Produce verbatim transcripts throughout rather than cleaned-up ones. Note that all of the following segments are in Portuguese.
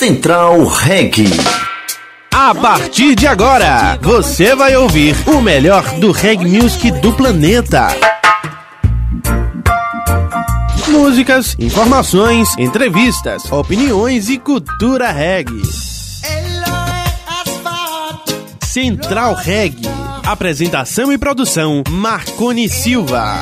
Central Reggae. A partir de agora, você vai ouvir o melhor do reggae music do planeta. Músicas, informações, entrevistas, opiniões e cultura reggae. Central Reggae. Apresentação e produção Marconi Silva.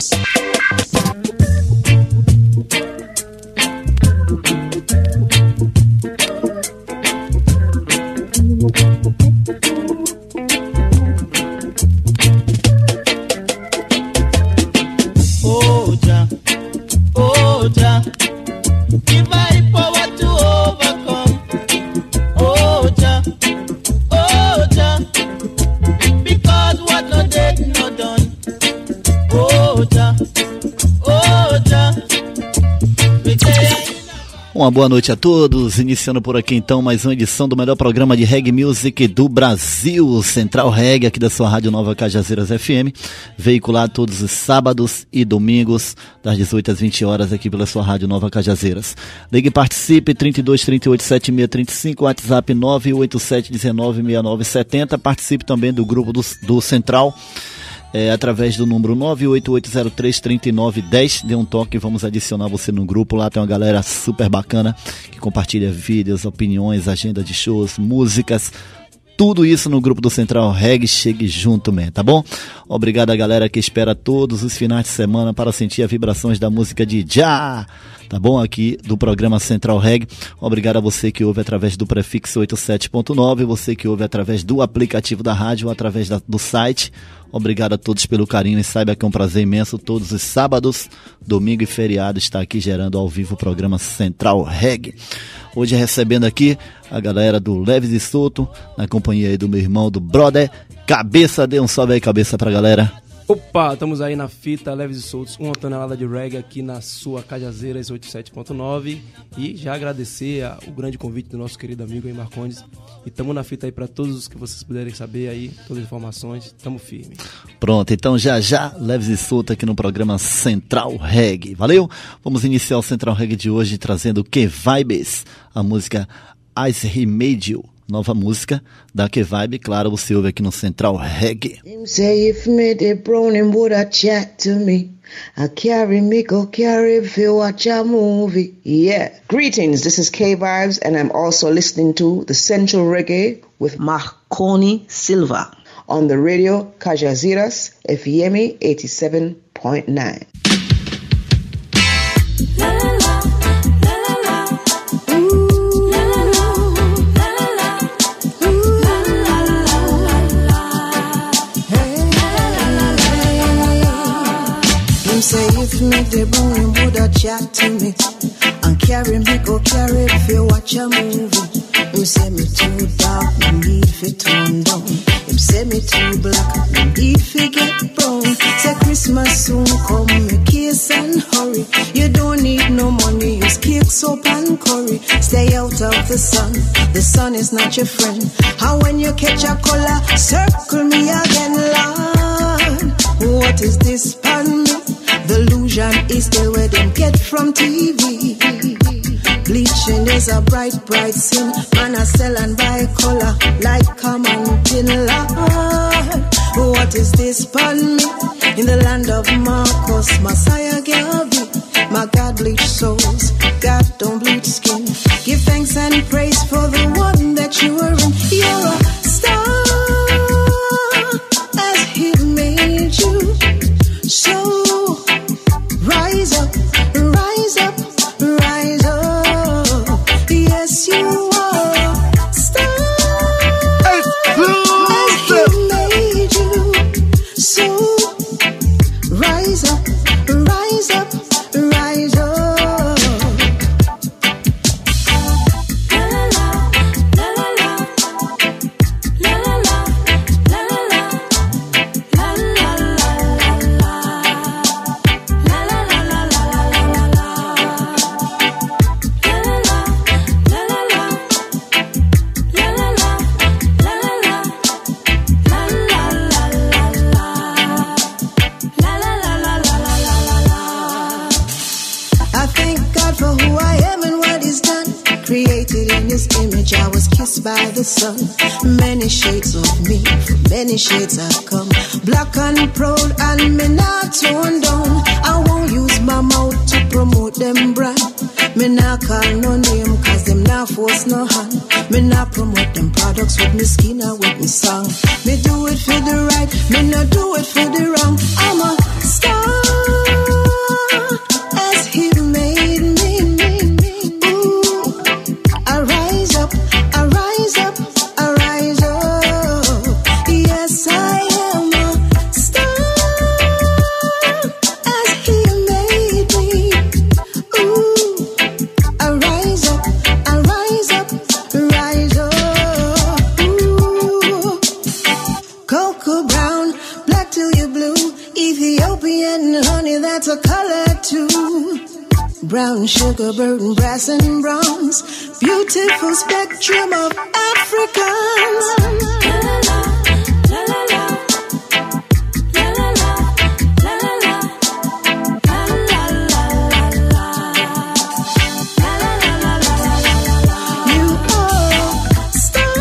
Uma boa noite a todos, iniciando por aqui então mais uma edição do melhor programa de reggae music do Brasil, Central Reggae, aqui da sua Rádio Nova Cajazeiras F M, veiculado todos os sábados e domingos, das dezoito às vinte horas, aqui pela sua Rádio Nova Cajazeiras. Ligue e participe, trinta e dois, trinta e oito, setenta e seis, trinta e cinco, WhatsApp nove oito sete um nove, seis nove sete zero, participe também do grupo do, do Central, É, através do número nove oito oito zero três, três nove um zero, dê um toque, vamos adicionar você no grupo. Lá tem uma galera super bacana que compartilha vídeos, opiniões, agenda de shows, músicas, tudo isso no grupo do Central Reggae. Chegue junto, man, tá bom? Obrigado a galera que espera todos os finais de semana para sentir as vibrações da música de Já, tá bom? Aqui do programa Central Reggae. Obrigado a você que ouve através do prefixo oitenta e sete ponto nove, você que ouve através do aplicativo da rádio, através da, do site. Obrigado a todos pelo carinho e saiba que é um prazer imenso todos os sábados, domingo e feriado estar aqui gerando ao vivo o programa Central Reggae. Hoje recebendo aqui a galera do Leves e Solto, na companhia aí do meu irmão, do brother Cabeça. Dê um salve aí, Cabeça, pra galera. Opa, estamos aí na fita Leves e Soltos, uma tonelada de reggae aqui na sua Cajazeiras oitenta e sete ponto nove. E já agradecer a, o grande convite do nosso querido amigo aí, Marcondes. E estamos na fita aí para todos os que vocês puderem saber aí, todas as informações, estamos firmes. Pronto, então já já, Leves e Soltos aqui no programa Central Reggae. Valeu? Vamos iniciar o Central Reggae de hoje trazendo Que Vibes, a música As He Made You. Nova música da Que Vibe, claro, você ouve aqui no Central Reggae. Him say if me the brown him woulda chat to me. I carry me go carry if you watch a movie. Yeah. Greetings, this is K Vibes and I'm also listening to the Central Reggae with Marconi Silva on the radio Cajazeiras F M eighty-seven point nine. Say if me the boy woulda chat to me and carry me go carry if you watch a movie. Him say me too dark, me need fi turn down. Him say me too black, me need fi get brown. Say Christmas soon come, me kiss and hurry. You don't need no money, use cake, soap and curry. Stay out of the sun, the sun is not your friend. And when you catch a color, circle me again, Lord. What is this pan me? The illusion is the way them get from T V. Bleaching is a bright, bright sin. Man I sell and buy color like a mountain Lord. What is this pun me? In the land of Marcus, Messiah Gavi. My God bleach souls, God don't bleach skin. Give thanks and praise for the one that you are in. You're a star as He made you. So rise up, rise up, rise up. Yes, you are star as He made you. So rise up, rise up, rise up. La la la, la la la. in his image, I was kissed by the sun. Many shades of me, from many shades I come. Black and proud and me not torn down. I won't use my mouth to promote them brand. Me not call no name cause them not force no hand. Me not promote them products with me skin or with me song. Me do it for the right, me not do it for the wrong. I'm a star as he made me. Ooh, I rise up, I rise up, I rise up. Yes, I am a star as he made me. Ooh, I rise up, I rise up, rise up. Ooh, cocoa brown, black till you blue, Ethiopian honey, that's a color too. Brown sugar, burden, brass and bronze, beautiful spectrum of Africans. La la la, la la la, la la la, la la la, la la la, la la la. You are star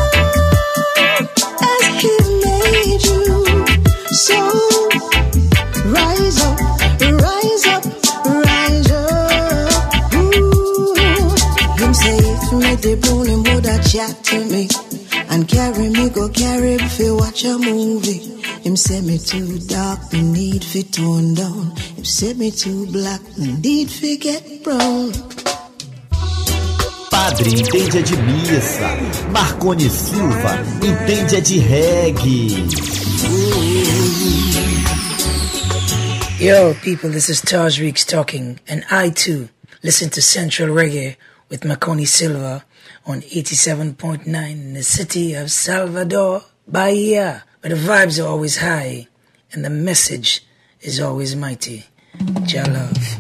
as he made you, so rise up, rise up, rise up. Ooh, him say if me the brown him woulda chat to me and carry me go carry me fi watch a movie. Him say me too dark, me need fi tone down. Him say me too black, me need fi get brown. Padre entende é de missa, Marconi Silva entende é de reggae. Yo, people, this is Taj Reeks talking, and I too listen to Central Reggae with Marconi Silva on eighty-seven point nine in the city of Salvador, Bahia, where the vibes are always high and the message is always mighty. Jah love.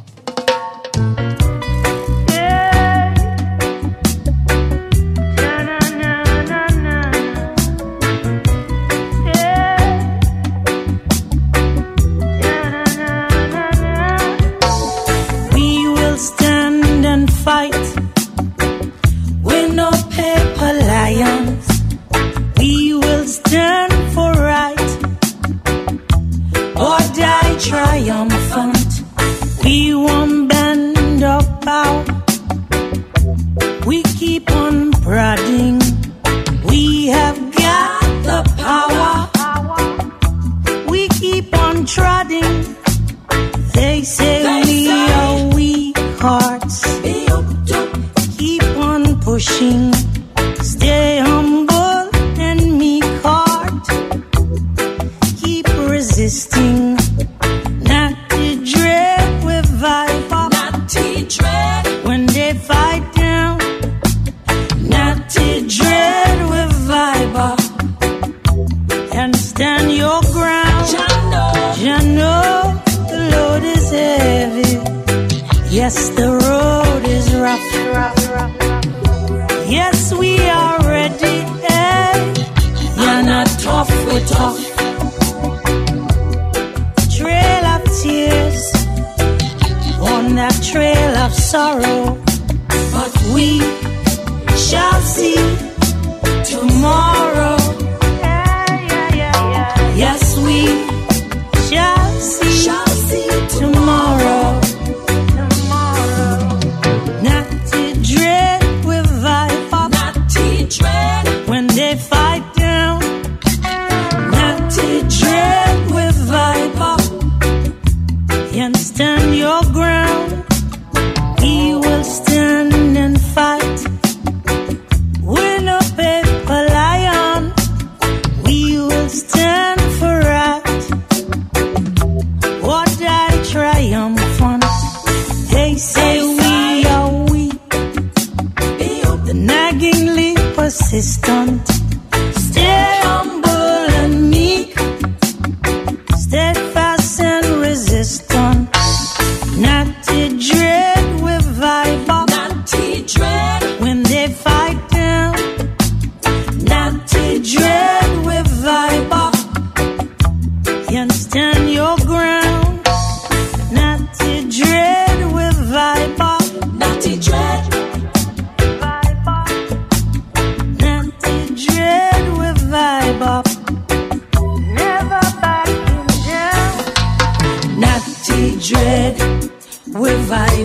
Triumphant, we won't bend our power. We keep on prodding. We have got the power. We keep on trotting. They say they we say are weak hearts. Keep on pushing. Stay humble and meek heart. Keep resisting. When they fight down, natty dread with viber, and stand your ground. You know the load is heavy. Yes, the road is rough. Yes, we are ready. Hey, you're not tough, we're tough. Trail of tears on that trail of sorrow, but we shall see tomorrow. Yes, we shall see, shall see tomorrow. Not to dread with viper, not to dread when they fight down. Not to dread with viper. You stand your ground. He will stand and fight. We're no paper lion. We will stand for right. What I triumphant. They say we are weak. The naggingly persistent. Stay humble and meek. Steadfast and resistant. Not to dread with viper. Not to dread when they fight down. Not to dread with viper. You understand your ground. Not to dread with viper. Not to dread.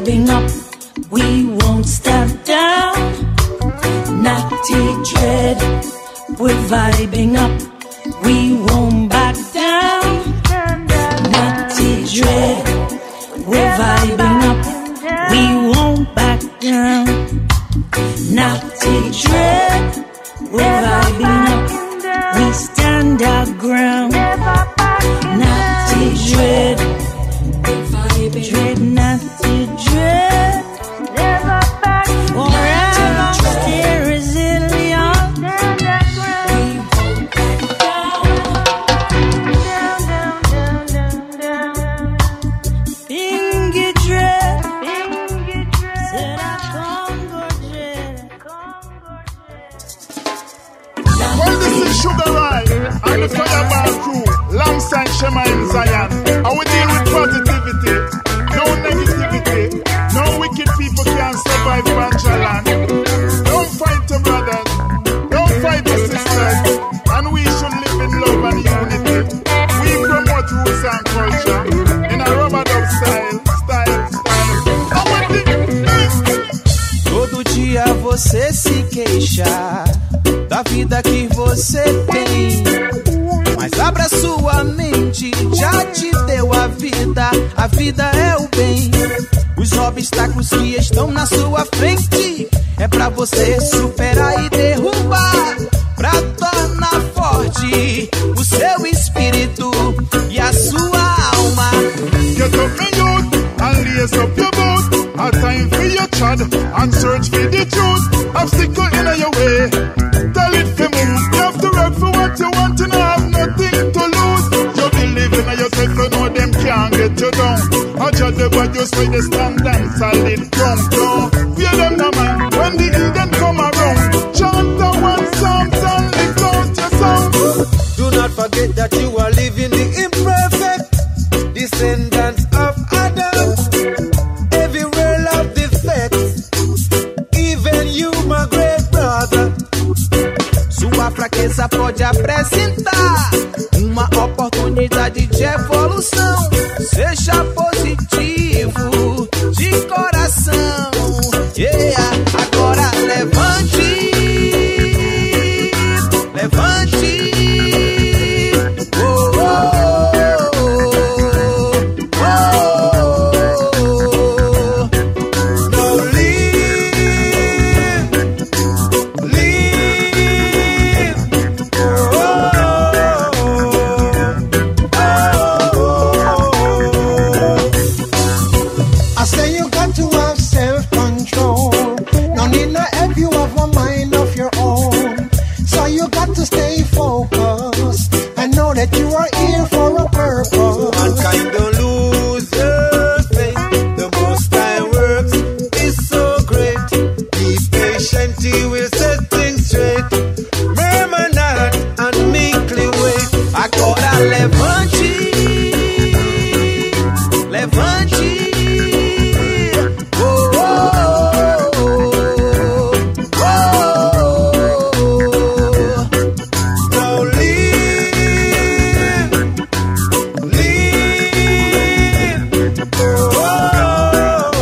vibing up, we won't step down. Natty Dread, we're vibing up, we won't back down. Natty Dread, we're vibing up, we won't back down. Natty Dread, we're vibing up, we stand our ground. Natty Dread, Dread, Natty Dread, forever stay resilient. Bingy Dread, said I Congo Dread. Well, this is Sugar Ray and the Fireball crew, alongside Shema in Zion. I will deal with positivity, no negativity. No wicked people can survive Banjaland. Don't fight your brothers, don't fight your sisters, and we should live in love and unity. We promote roots and culture in a rubber dub style, style, style. I will deal. Todo dia você se queixa da vida que você tem, mas abra sua mente, já te deu a vida, a vida é o bem. Os obstáculos que estão na sua frente é pra você superar e derrubar, pra tornar forte o seu espírito e a sua alma. Get up my youth and lace up your boot. A time for your chad and search for the truth. Obstacle in your way, tell it to move. You have to work for what you want and have nothing to lose. You believe in yourself, you know them can't get you down. I judge the bad, you say the stand and solid come down. Fear them no man when the Indian come around. Chant the one song and lift out your sound. Do not forget that you are living the imperfect descendants of Adam. Everywhere love defects, even you, my great brother. Sua fraqueza pode apresentar uma oportunidade de evolução. Seja positivo de coração. Yeah. Agora levante, levante. Oh, oh, oh, oh, oh. Now live, live. Oh, oh, I say you got to have self-control. No need no help, you have a mind of your own. So you got to stay focused and know that you are here for a purpose. mankind don't lose their faith. The most I works is so great. Be patient, he will set things straight. Murmur not and meekly wait. Agora levante, levante. Oh, oh, oh, oh, oh. Now live, live. Oh, oh,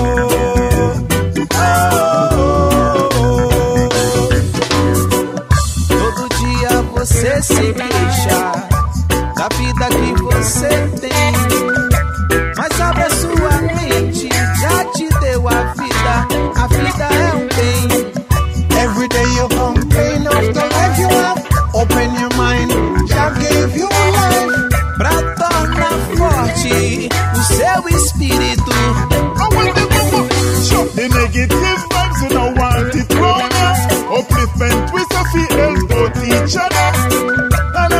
oh. Todo dia você se queixa da vida que você tem, mas abra sua mente, já te deu a vida, a vida é um bem. Every day you complain of the life you have. Open your mind, God gave you life. Pra tornar forte o seu espírito. I want them to go. Show the negative vibes, you don't want it wrong. Upliftment, we so feel help out each other. And I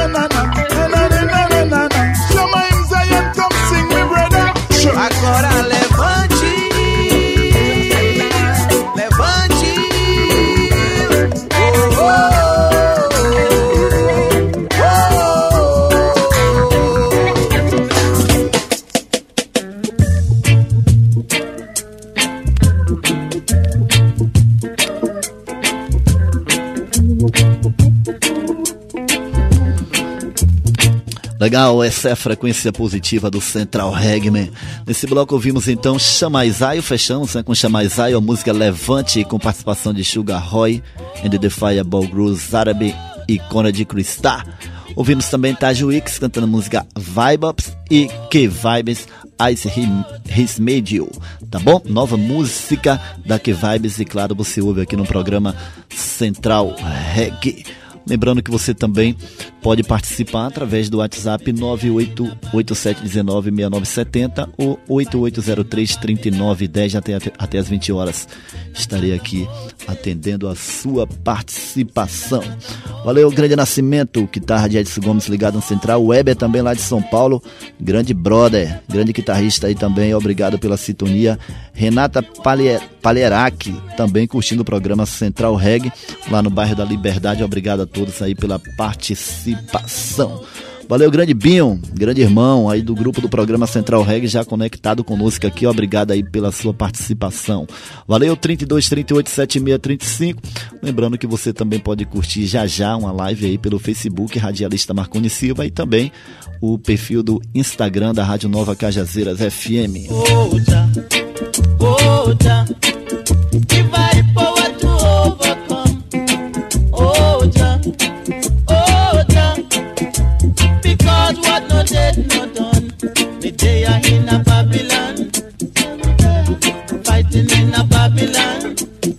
Legal, essa é a frequência positiva do Central Reggae. Nesse bloco ouvimos então Chamaizaio, fechamos né, com Chamaizaio, a música Levante, com participação de Sugar Roy, and the Fireball Grooves Árabe e Conrad Cristal. Ouvimos também Taj Wicks cantando a música Vibe Ups e K-Vibes, Ice He's Made You, tá bom? Nova música da K-Vibes e claro, você ouve aqui no programa Central Reggae. Lembrando que você também pode participar através do WhatsApp nove oito oito sete um nove seis nove sete zero ou oito oito zero três três nove um zero até, até, até as vinte horas. Estarei aqui atendendo a sua participação. Valeu, Grande Nascimento, guitarra de Edson Gomes ligado no Central. Weber também lá de São Paulo, grande brother, grande guitarrista aí também, obrigado pela sintonia. Renata Palierac também curtindo o programa Central Reggae lá no bairro da Liberdade, obrigado a todos aí pela participação. Valeu, grande Binho, grande irmão aí do grupo do programa Central Reggae, já conectado conosco aqui, obrigado aí pela sua participação. Valeu, trinta e dois, trinta e oito, setenta e seis, trinta e cinco. Lembrando que você também pode curtir já já uma live aí pelo Facebook, Radialista Marconi Silva, e também o perfil do Instagram da Rádio Nova Cajazeiras F M. Oja, Oja, give I power to overcome. Oja, Oja, because what no dead no done. Me day I in a Babylon, fighting in a Babylon.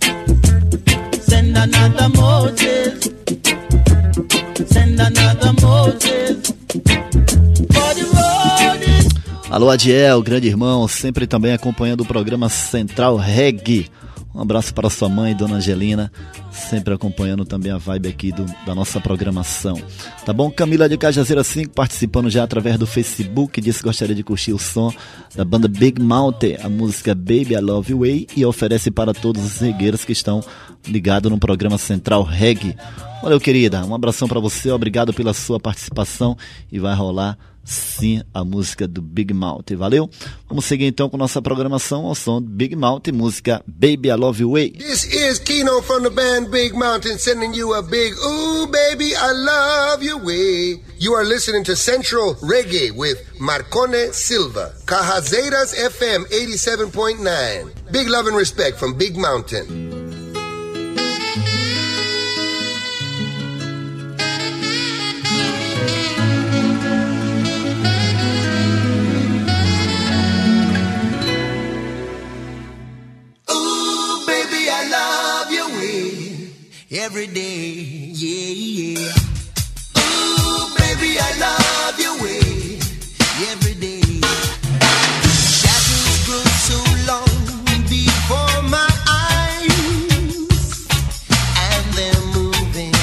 Send another Moses, send another Moses. For the road is. Alô, Adiel, grande irmão, sempre também acompanhando o programa Central Reggae. Um abraço para sua mãe, Dona Angelina, sempre acompanhando também a vibe aqui do, da nossa programação. Tá bom? Camila de Cajazeira cinco participando já através do Facebook, disse que gostaria de curtir o som da banda Big Mountain, a música Baby I Love You Way, e oferece para todos os regueiros que estão ligados no programa Central Reggae. Valeu, querida, um abração para você, obrigado pela sua participação e vai rolar sim a música do Big Mountain, valeu? Vamos seguir então com nossa programação ao som do Big Mountain, música Baby I Love You Way. This is Keno from the band Big Mountain sending you a big ooh baby I love you way. You are listening to Central Reggae with Marcone Silva, Cajazeiras F M eighty-seven point nine. Big love and respect from Big Mountain. Every day, yeah, yeah. Ooh, baby, I love your way. Every day. Shadows grow so long before my eyes, and they're moving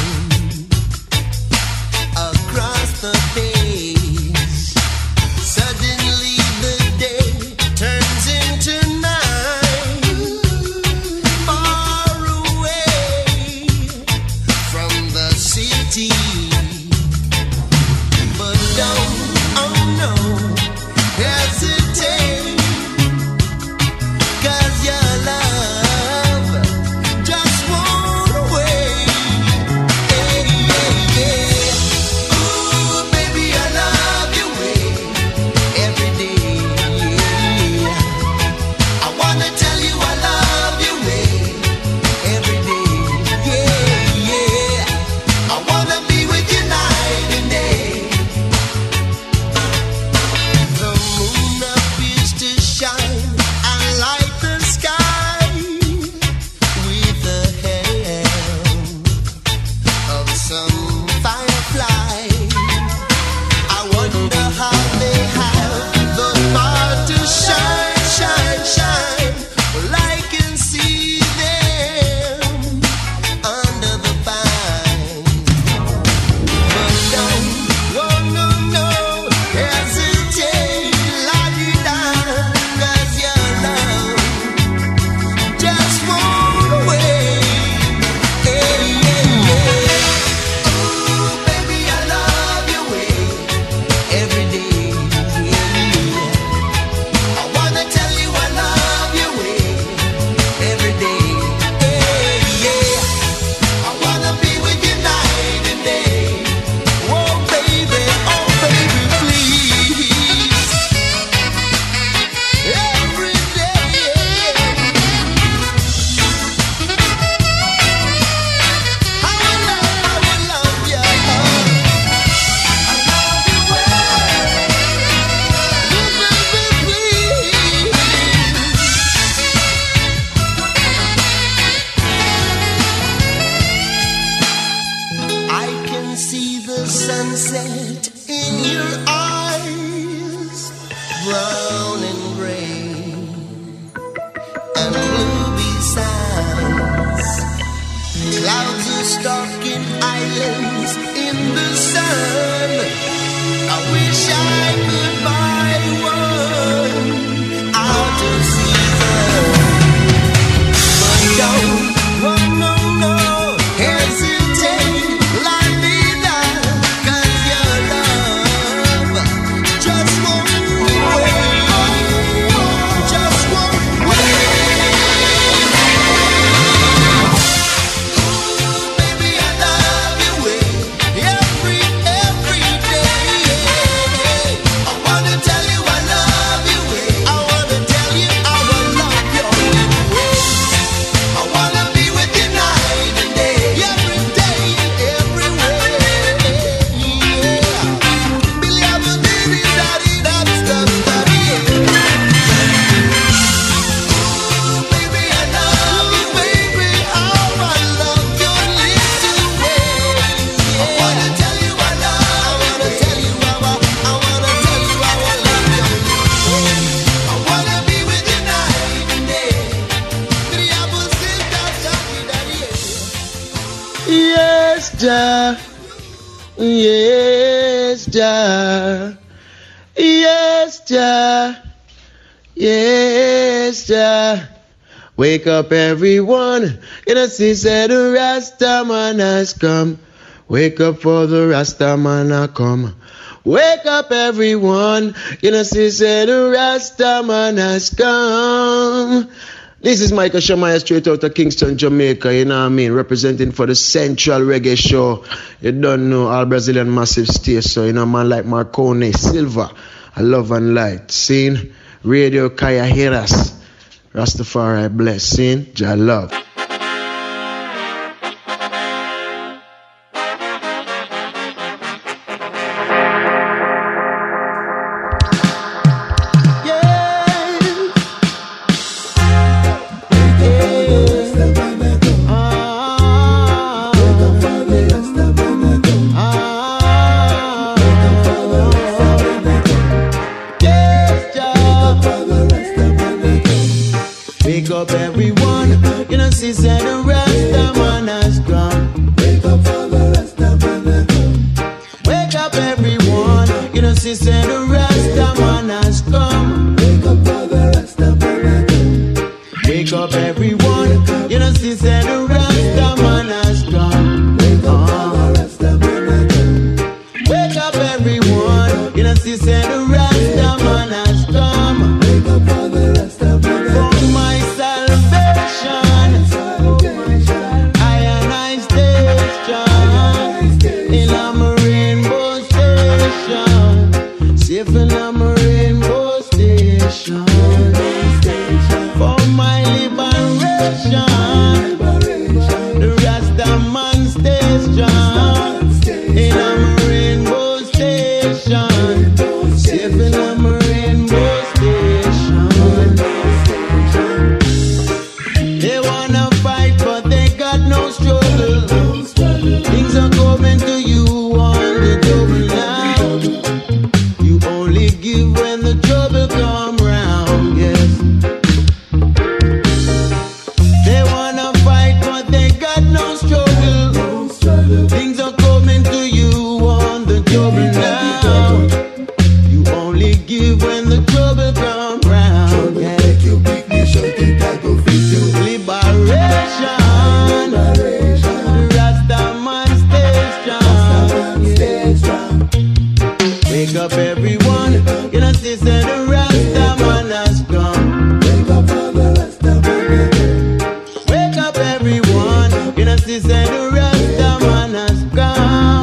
across the page. Suddenly the day turns into night. But don't set in your eyes, brown and gray and blue besides. Clouds are stalking islands in the sun. I wish I could buy one out of season, but don't, oh no, no, hesitate, la vida, 'cause your love just won't wait, just won't wait. Ooh, baby, I love you way, every, every day. I wanna tell you I love you way, I wanna tell you I will love your way. I wanna be with you night and day, every day, everywhere. Yeah. Billy, I'm a baby, daddy, that's the daddy. Ooh, baby, I love you, baby. How I love your little way. I wanna tell you I love, I wanna tell you how I, I wanna tell you how I love your little way. I wanna be with you night and day. Billy, I'm a sick, that's daddy, daddy. Yes, Jah. Yes, Jah. Yes, Jah. Yes, Jah. Wake up, everyone. You know, see, said the Rasta man has come. Wake up for the Rasta man a come. Wake up, everyone. You know, see, said the Rasta man has come. This is Michael Shamaya straight out of Kingston, Jamaica, you know what I mean? Representing for the Central Reggae Show. You don't know, all Brazilian massive stage, so you know, man like Marconi Silva, I love and light. Seen? Radio Kaya Heras. Rastafari bless. Seen? Jah love. Wake up, everyone. You know, see, said the Rasta man has come. Wake up for the Rasta man. Wake up, everyone. You know, see, said the Rasta man has come. Wake up for the Rasta man. Wake up, everyone. You know, see, said the Rasta man has come. Wake up for the Rasta man. Wake up, everyone. You know, see, said the Rasta man has come. Wake up for the Rasta man. For my salvation, I and I station in a rainbow station, safe in a rainbow station. For my liberation, the Rasta man station in a rainbow station, safe in a rainbow station. They wanna fight, but they got no struggle. Things are coming to you on the double now. You only give when the trouble come round, yes. They wanna fight, but they got no struggle. Things are coming to you on the double now. You only give when the trouble come round, yes. Liberation, Rasta man stay strong. Wake up, everyone. You know, see, say the Rasta man has come. Wake up for the Rasta man. Wake up, everyone. You know, see, say the Rasta man has come.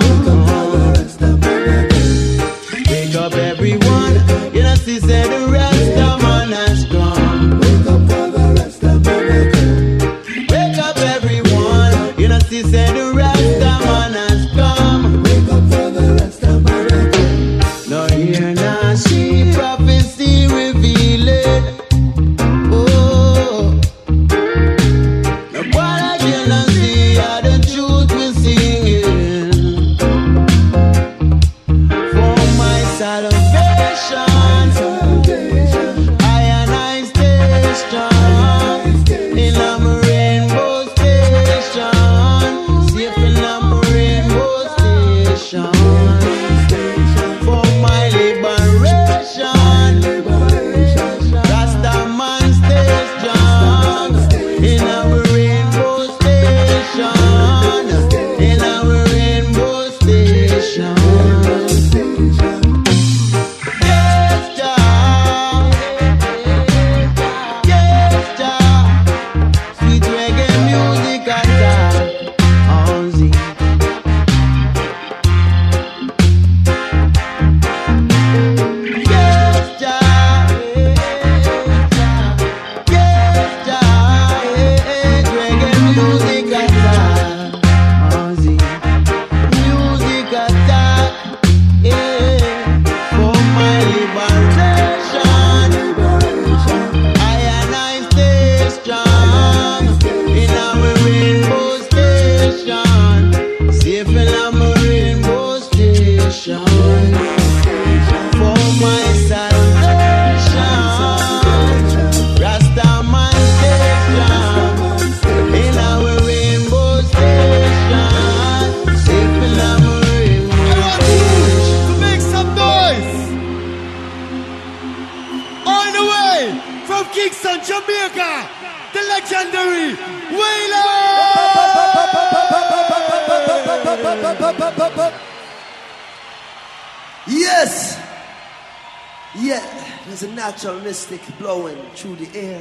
Wake up, everyone. You know, see, say the Rasta man has come. Wake up for the Rasta man. Wake up, everyone. You know, see, say the Rasta man has come. Wake up for the Rasta man. No hear, no see, prophecy revealed. Oh, no what I cannot see, are the truth we singing. up, up, up, up, up. Yes. Yeah, there's a natural mystic blowing through the air.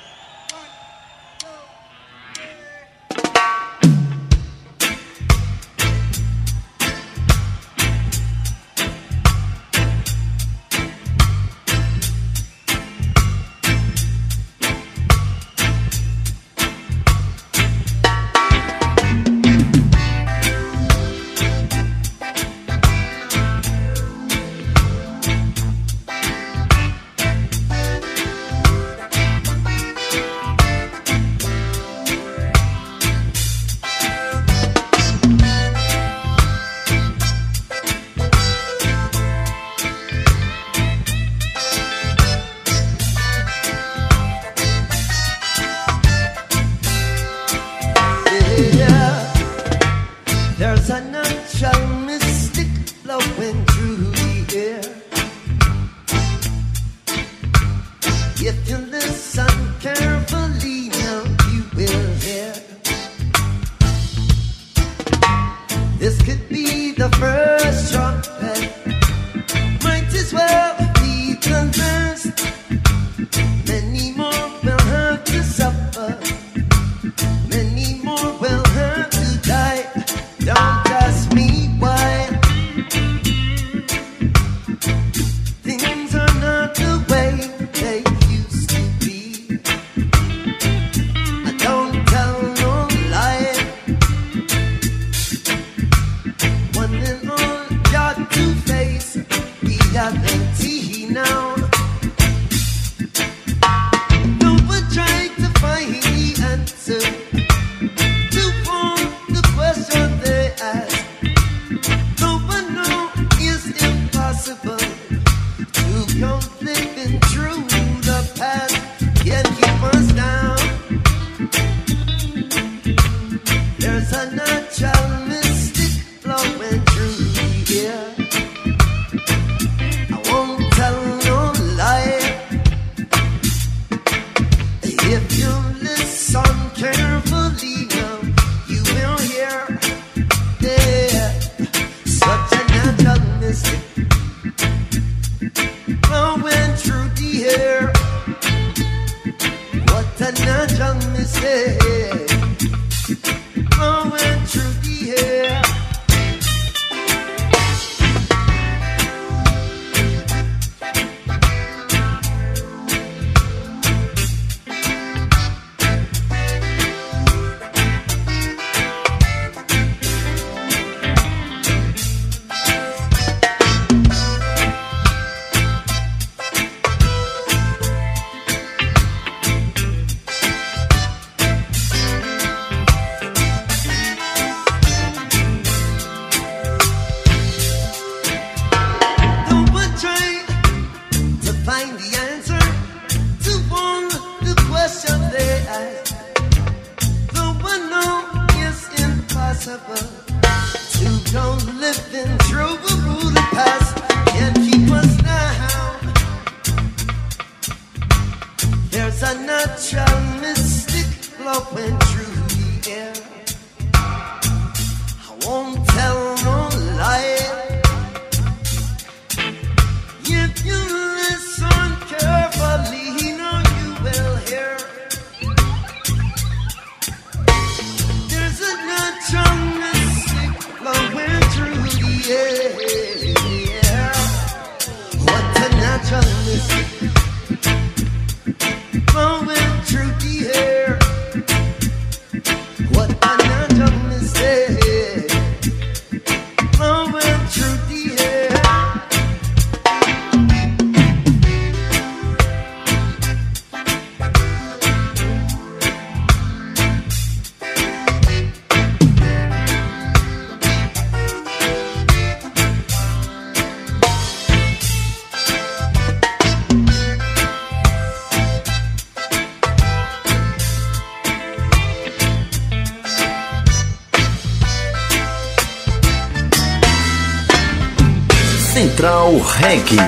Central Reggae.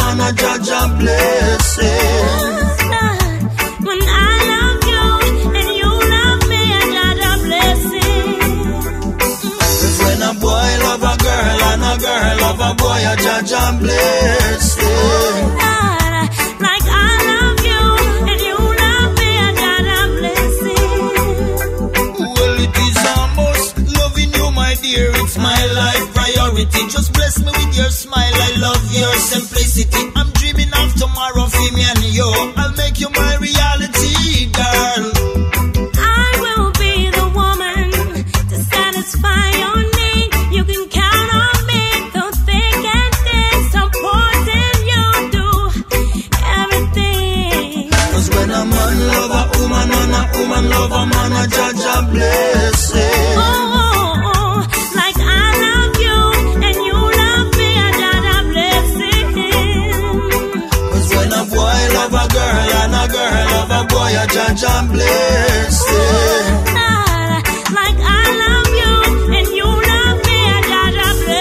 man, a judge a blessing. When I love you and you love me, I got a blessing. Cause when a boy love a girl and a girl love a boy, a judge a blessing. Like I love you and you love me, I got a blessing. Well, it is a must, loving you, my dear, it's my life priority. Just bless me with your smile, I love your simplicity. I'm dreaming of tomorrow for me and you. I'll make you my reality, girl. I will be the woman to satisfy your need. You can count on me through thick and thin, supporting you do everything. Cause when a man love a woman and a woman love a man, a judge a blessing. Oh, oh, oh, like I love you and you love me, I got a blessing. Cause when a boy love a girl and a girl love a boy, a judge a blessing. Like I love you and you love me, I got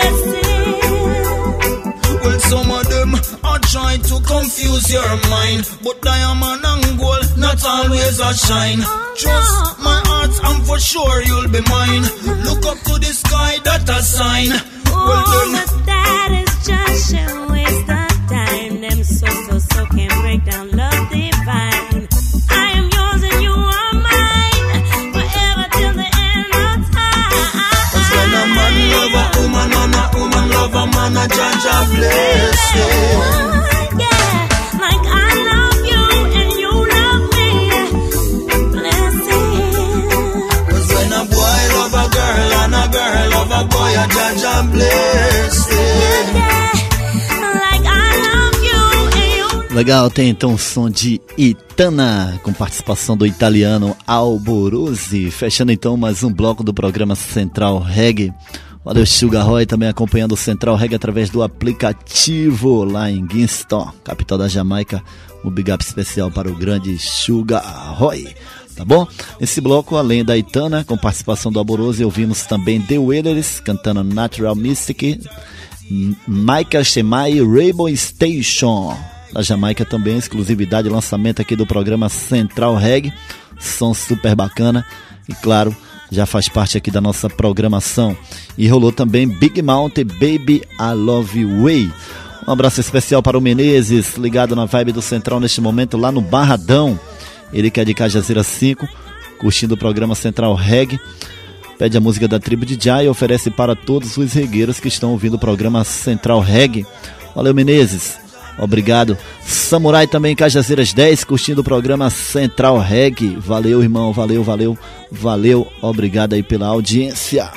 a blessing. Well, some of them are trying to confuse your mind, but diamond and gold not always a shine. Trust my heart and for sure you'll be mine. Look up to the sky, that a sign. Well Oh, then, but that is just a waste of time. Them so, so, so can break down love divine. I am yours and you are mine, forever till the end of time. cause when a man love a woman and a woman love a man, a judge a blessing. Yeah, like I love you and you love me, blessing. Cause when a boy love a girl and a girl love a boy, a judge a blessing. Like I love you and you. Legal, tem então o som de Itana, com participação do italiano Alborosi, fechando então mais um bloco do programa Central Reggae. Valeu, Sugar Roy, também acompanhando o Central Reggae através do aplicativo lá em Kingston, capital da Jamaica. Um big up especial para o grande Sugar Roy, tá bom? Nesse bloco, além da Itana, com participação do Alborosi, ouvimos também The Wailers cantando Natural Mystic, Michael Shemai e Rainbow Station. Da Jamaica também, exclusividade, lançamento aqui do programa Central Reggae, som super bacana e claro, já faz parte aqui da nossa programação. E rolou também Big Mountain, Baby I Love You Way. Um abraço especial para o Menezes, ligado na vibe do Central neste momento lá no Barradão. Ele que é de Cajazeiras cinco, curtindo o programa Central Reggae. Pede a música da tribo de Jah e oferece para todos os regueiros que estão ouvindo o programa Central Reggae. Valeu, Menezes. Obrigado. Samurai também, Cajazeiras dez, curtindo o programa Central Reggae. Valeu, irmão. Valeu, valeu, valeu. Obrigado aí pela audiência.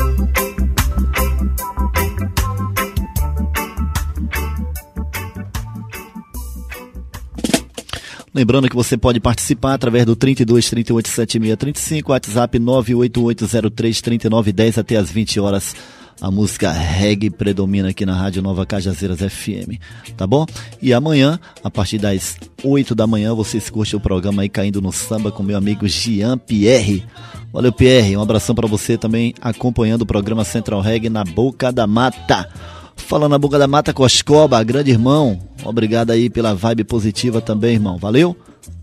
Lembrando que você pode participar através do trinta e dois, trinta e oito, setenta e seis, trinta e cinco, WhatsApp nove oito oito zero três, três nove um zero até às vinte horas. A música reggae predomina aqui na Rádio Nova Cajazeiras F M, tá bom? E amanhã, a partir das oito da manhã, vocês curtem o programa aí Caindo no Samba com meu amigo Jean Pierre. Valeu, Pierre, um abração para você também acompanhando o programa Central Reggae na Boca da Mata. Falando na Boca da Mata, Coscoba, grande irmão, obrigado aí pela vibe positiva também, irmão, valeu?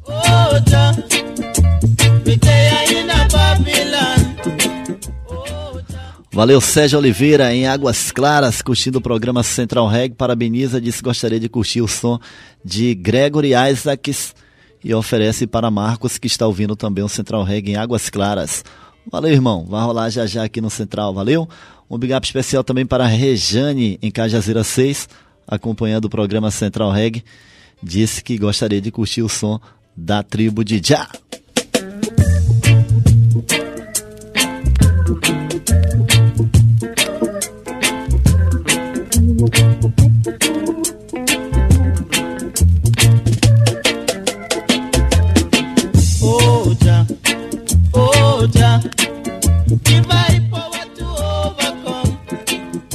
Valeu, Sérgio Oliveira, em Águas Claras, curtindo o programa Central Reggae, parabeniza, disse que gostaria de curtir o som de Gregory Isaacs e oferece para Marcos, que está ouvindo também o Central Reggae em Águas Claras. Valeu, irmão, vai rolar já já aqui no Central, valeu? Um big up especial também para Rejane, em Cajazeiras seis, acompanhando o programa Central Reggae, disse que gostaria de curtir o som da tribo de Jah. Oh Jah, oh Jah, give I power to overcome.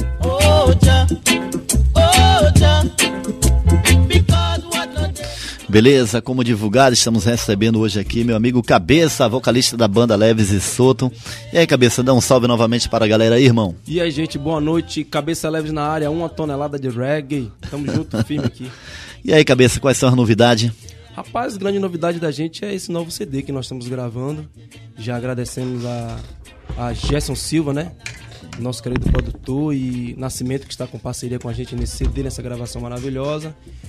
Oh Jah, oh Jah, because what not Beleza, como divulgado, estamos recebendo hoje aqui meu amigo Cabeça, vocalista da banda Leves e Solto. E aí, Cabeça, dá um salve novamente para a galera aí, irmão. E aí, gente, boa noite. Cabeça Leves na área, uma tonelada de reggae. Tamo junto, firme aqui. E aí, Cabeça, quais são as novidades? Rapaz, grande novidade da gente é esse novo C D que nós estamos gravando. Já agradecemos a, a Gerson Silva, né? Nosso querido produtor, e Nascimento, que está com parceria com a gente nesse C D, nessa gravação maravilhosa.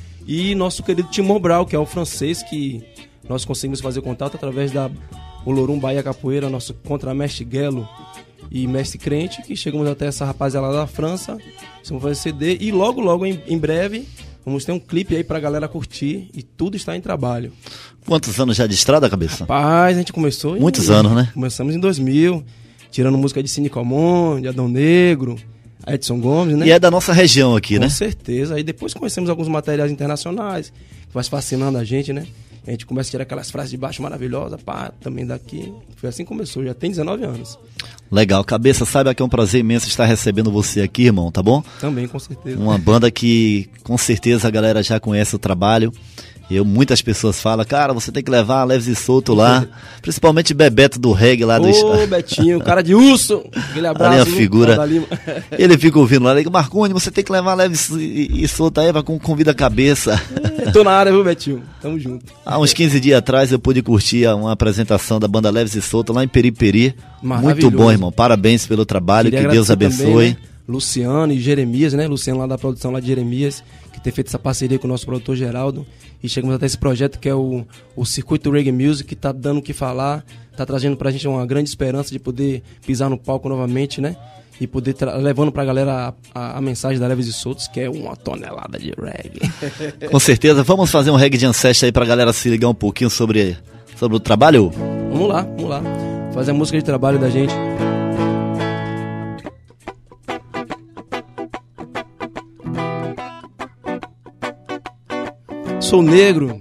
E nosso querido Timor Brau, que é o francês, que nós conseguimos fazer contato através da Olorum Bahia Capoeira, nosso contramestre Guelo e mestre Crente, que chegamos até essa rapaziada lá da França. Vamos fazer C D e logo, logo, em, em breve, vamos ter um clipe aí pra galera curtir, e tudo está em trabalho. Quantos anos já de estrada, Cabeça? Rapaz, a gente começou... Muitos em, anos, né? Começamos em dois mil, tirando música de Cine Comum, de Adão Negro, Edson Gomes, né? E é da nossa região aqui, Com né? Com certeza. Aí depois conhecemos alguns materiais internacionais, que vai fascinando a gente, né? A gente começa a tirar aquelas frases de baixo maravilhosas, pá, também daqui. Foi assim que começou, já tem dezenove anos. Legal, Cabeça, saiba que é um prazer imenso estar recebendo você aqui, irmão, tá bom? Também, com certeza. Uma banda que com certeza a galera já conhece o trabalho. Eu, muitas pessoas falam, cara, você tem que levar Leves e Solto lá, principalmente Bebeto do reggae lá do estado. Ô, Betinho, cara de urso, aquele abraço. Ali a figura. Ele fica ouvindo lá, ele diz, Marconi, você tem que levar Leves e, e Solto aí, com convida a Cabeça. É, tô na área, viu, Betinho? Tamo junto. Há uns quinze dias atrás eu pude curtir uma apresentação da banda Leves e Solto lá em Periperi. Muito bom, irmão, parabéns pelo trabalho, Queria que Deus abençoe. Também, né? Luciano e Jeremias, né? Luciano lá da produção lá de Jeremias, que tem feito essa parceria com o nosso produtor Geraldo. E chegamos até esse projeto que é o, o Circuito Reggae Music, que tá dando o que falar, tá trazendo pra gente uma grande esperança de poder pisar no palco novamente, né? E poder tra- levando pra galera a, a, a mensagem da Leves e Soltos, que é uma tonelada de reggae. Com certeza, vamos fazer um reggae de ancestra aí pra galera se ligar um pouquinho sobre, sobre o trabalho? Vamos lá, vamos lá. Fazer a música de trabalho da gente. Sou negro.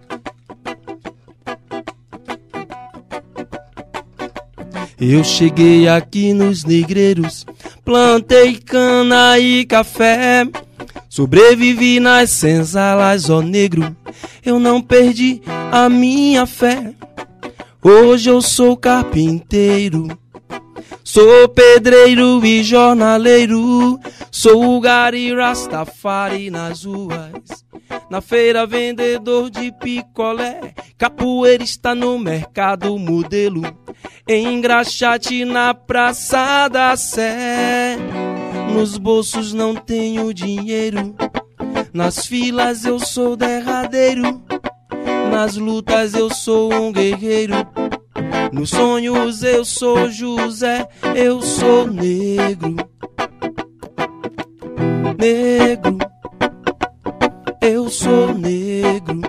Eu cheguei aqui nos negreiros, plantei cana e café, sobrevivi nas senzalas, ó negro, eu não perdi a minha fé. Hoje eu sou carpinteiro, sou pedreiro e jornaleiro, sou o gari Rastafari nas ruas. Na feira vendedor de picolé, capoeirista no mercado modelo, engraxate na Praça da Sé. Nos bolsos não tenho dinheiro, nas filas eu sou derradeiro, nas lutas eu sou um guerreiro, nos sonhos eu sou José, eu sou negro. Negro, eu sou negro,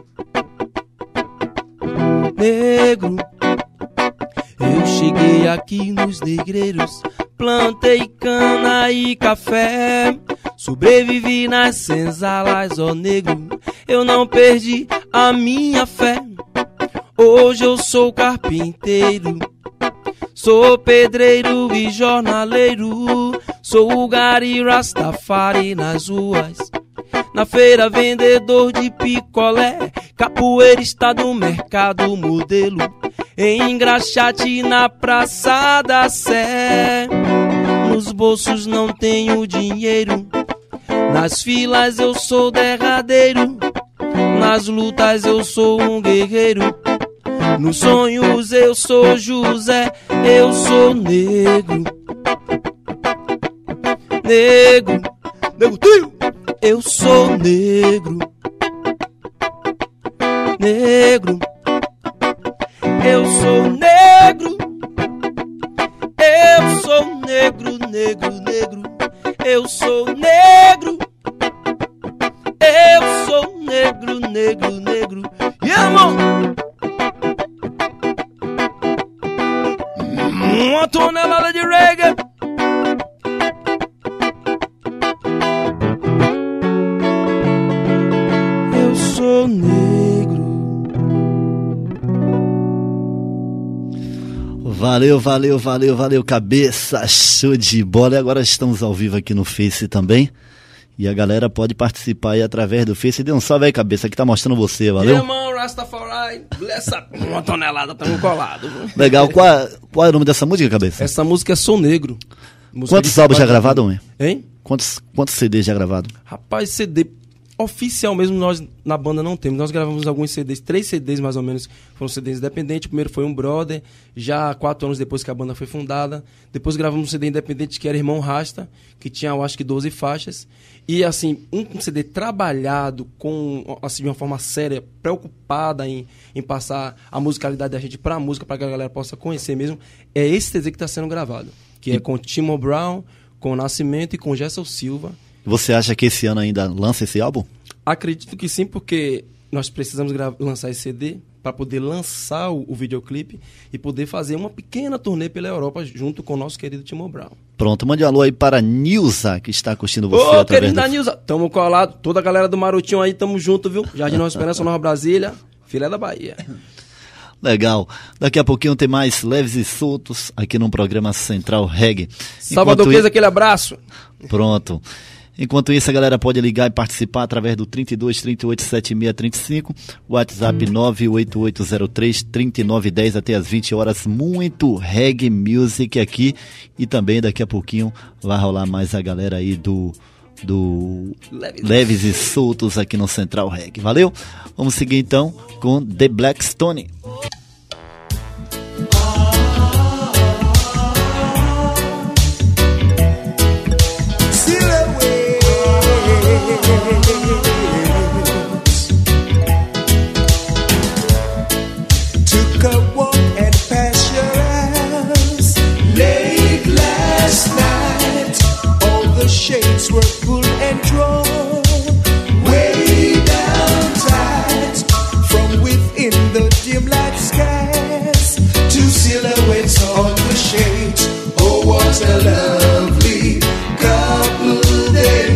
negro. Eu cheguei aqui nos negreiros, plantei cana e café, sobrevivi nas senzalas, ó negro, eu não perdi a minha fé. Hoje eu sou carpinteiro, sou pedreiro e jornaleiro, sou o gari Rastafari nas ruas. Na feira vendedor de picolé, capoeirista do mercado modelo, engraxate na Praça da Sé. Nos bolsos não tenho dinheiro, nas filas eu sou derradeiro, nas lutas eu sou um guerreiro, nos sonhos eu sou José, eu sou negro. Negro, negro tio, eu sou negro. Negro, eu sou negro. Eu sou negro, negro, negro. Eu sou negro. Eu sou negro, negro, negro. Yeah, irmão! Uma tonelada de reggae. Eu sou negro. Valeu, valeu, valeu, valeu, Cabeça, show de bola. E agora estamos ao vivo aqui no Face também. E a galera pode participar aí através do Face. Dê um salve aí, cabeça, que tá mostrando você, valeu? Irmão, Rastafari, essa uma tonelada, tamo colado. Viu? Legal, qual, qual é o nome dessa música, cabeça? Essa música é Som Negro. Música Quantos álbuns já gravados, homem? Hein? Quantos, quantos C Ds já gravados? Rapaz, C D oficial mesmo nós na banda não temos. Nós gravamos alguns C Ds, três C Ds mais ou menos, foram C Ds independentes. O primeiro foi um brother, já quatro anos depois que a banda foi fundada. Depois gravamos um C D independente que era Irmão Rasta, que tinha, eu acho que, doze faixas. E, assim, um, um C D trabalhado, com, assim, de uma forma séria, preocupada em, em passar a musicalidade da gente pra música, para que a galera possa conhecer mesmo, é esse C D que está sendo gravado. Que é com Timo Brown, com Nascimento e com Gerson Silva. Você acha que esse ano ainda lança esse álbum? Acredito que sim, porque nós precisamos lançar esse C D para poder lançar o, o videoclipe e poder fazer uma pequena turnê pela Europa junto com o nosso querido Timo Brown. Pronto, mande um alô aí para a Nilza, que está curtindo você. Ô, através querida do... Nilza, tamo colado, toda a galera do Marotinho aí, tamo junto, viu? Jardim Nova Esperança, Nova Brasília, Filé da Bahia. Legal. Daqui a pouquinho tem mais Leves e Soltos aqui no programa Central Reggae. Salvador Cres, aquele abraço. Pronto. Enquanto isso, a galera pode ligar e participar através do trinta e dois, trinta e oito, setenta e seis, trinta e cinco, WhatsApp nove oito oito zero três, trinta e nove dez até as vinte horas. Muito reggae music aqui. E também daqui a pouquinho vai rolar mais a galera aí do, do Leves. Leves e Soltos aqui no Central Reggae. Valeu? Vamos seguir então com The Black Stone. Shades were pulled and drawn way down tight from within the dim light skies. Two silhouettes on the shades. Oh, what a lovely couple they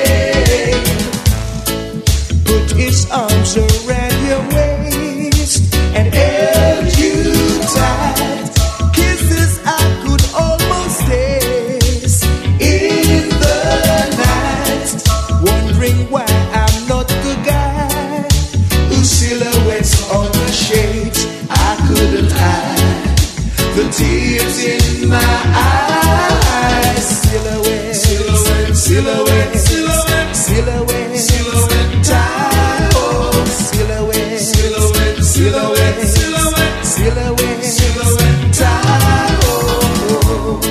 made. Put his arms around your waist and held you tight. Kisses I could almost taste in the night, wondering why I'm not the guy whose silhouettes on the shades I couldn't hide. The tears in my eyes. Silhouette, silhouette, silhouette, silhouette, silhouette, silhouette, tie. Oh, silhouette, silhouette, silhouette, silhouette, silhouette, silhouette, tie. Oh,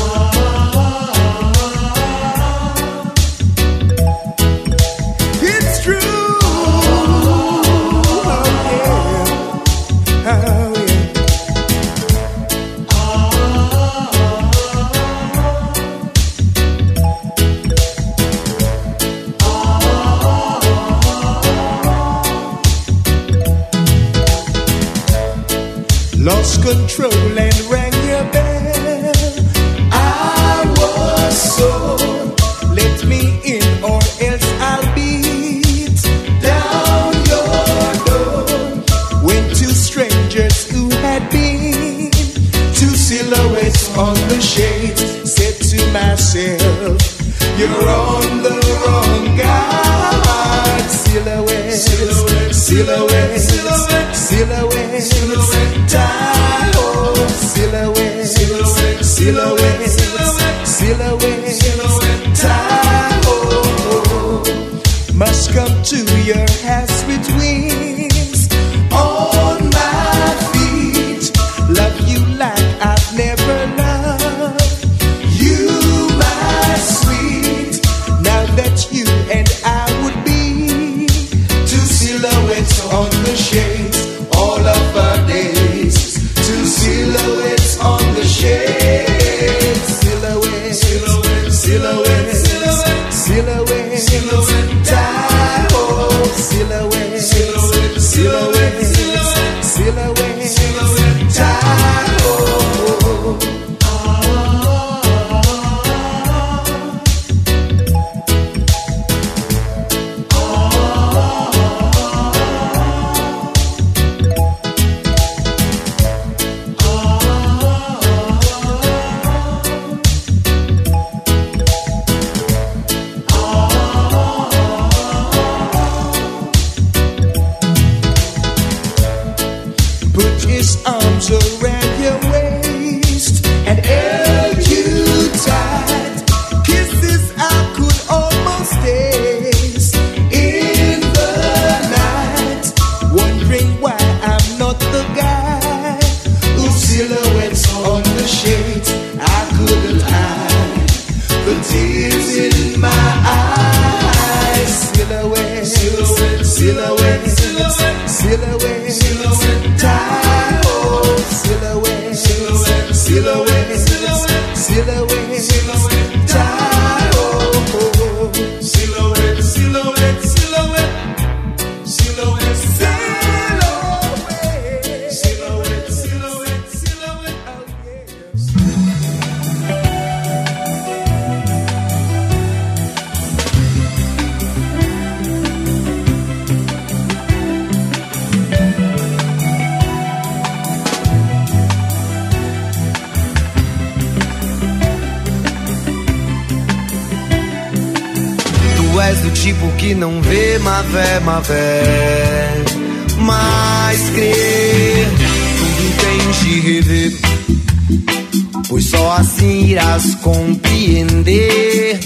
it's true. Oh, yeah. Oh, yeah. Lost control and rang your bell. I was so, let me in or else I'll beat down your door. When two strangers who had been, two silhouettes on the shades, said to myself, you're on the wrong guard. Silhouette, silhouette, silhouette, silhouette, silhouette, silhouette, tie. Oh, silhouette, silhouette, silhouette, silhouette, silhouette, silhouette, tie. Oh, must come to your house with wings on my feet. Love you like I've never loved you, my sweet. Now that you and I would be two silhouettes on the shades all of our days. Two silhouettes on the shades. Silhouette, silhouette, silhouette, silhouette, silhouette, silhouette, die. Oh, silhouette. shades I couldn't hide. The tears in my eyes. Silhouette, silhouette, silhouette, silhouette, silhouette, silhouette, tie, oh, silhouette, silhouette, silhouette, silhouette, silhouette, silhouette, tie, oh, silhouette, silhouette, silhouette, silhouette, silhouette, silhouette, silhouette, silhouette, Tu és do tipo que não vê mavé, mavé, mas crê, tudo tens de rever, pois só assim irás compreender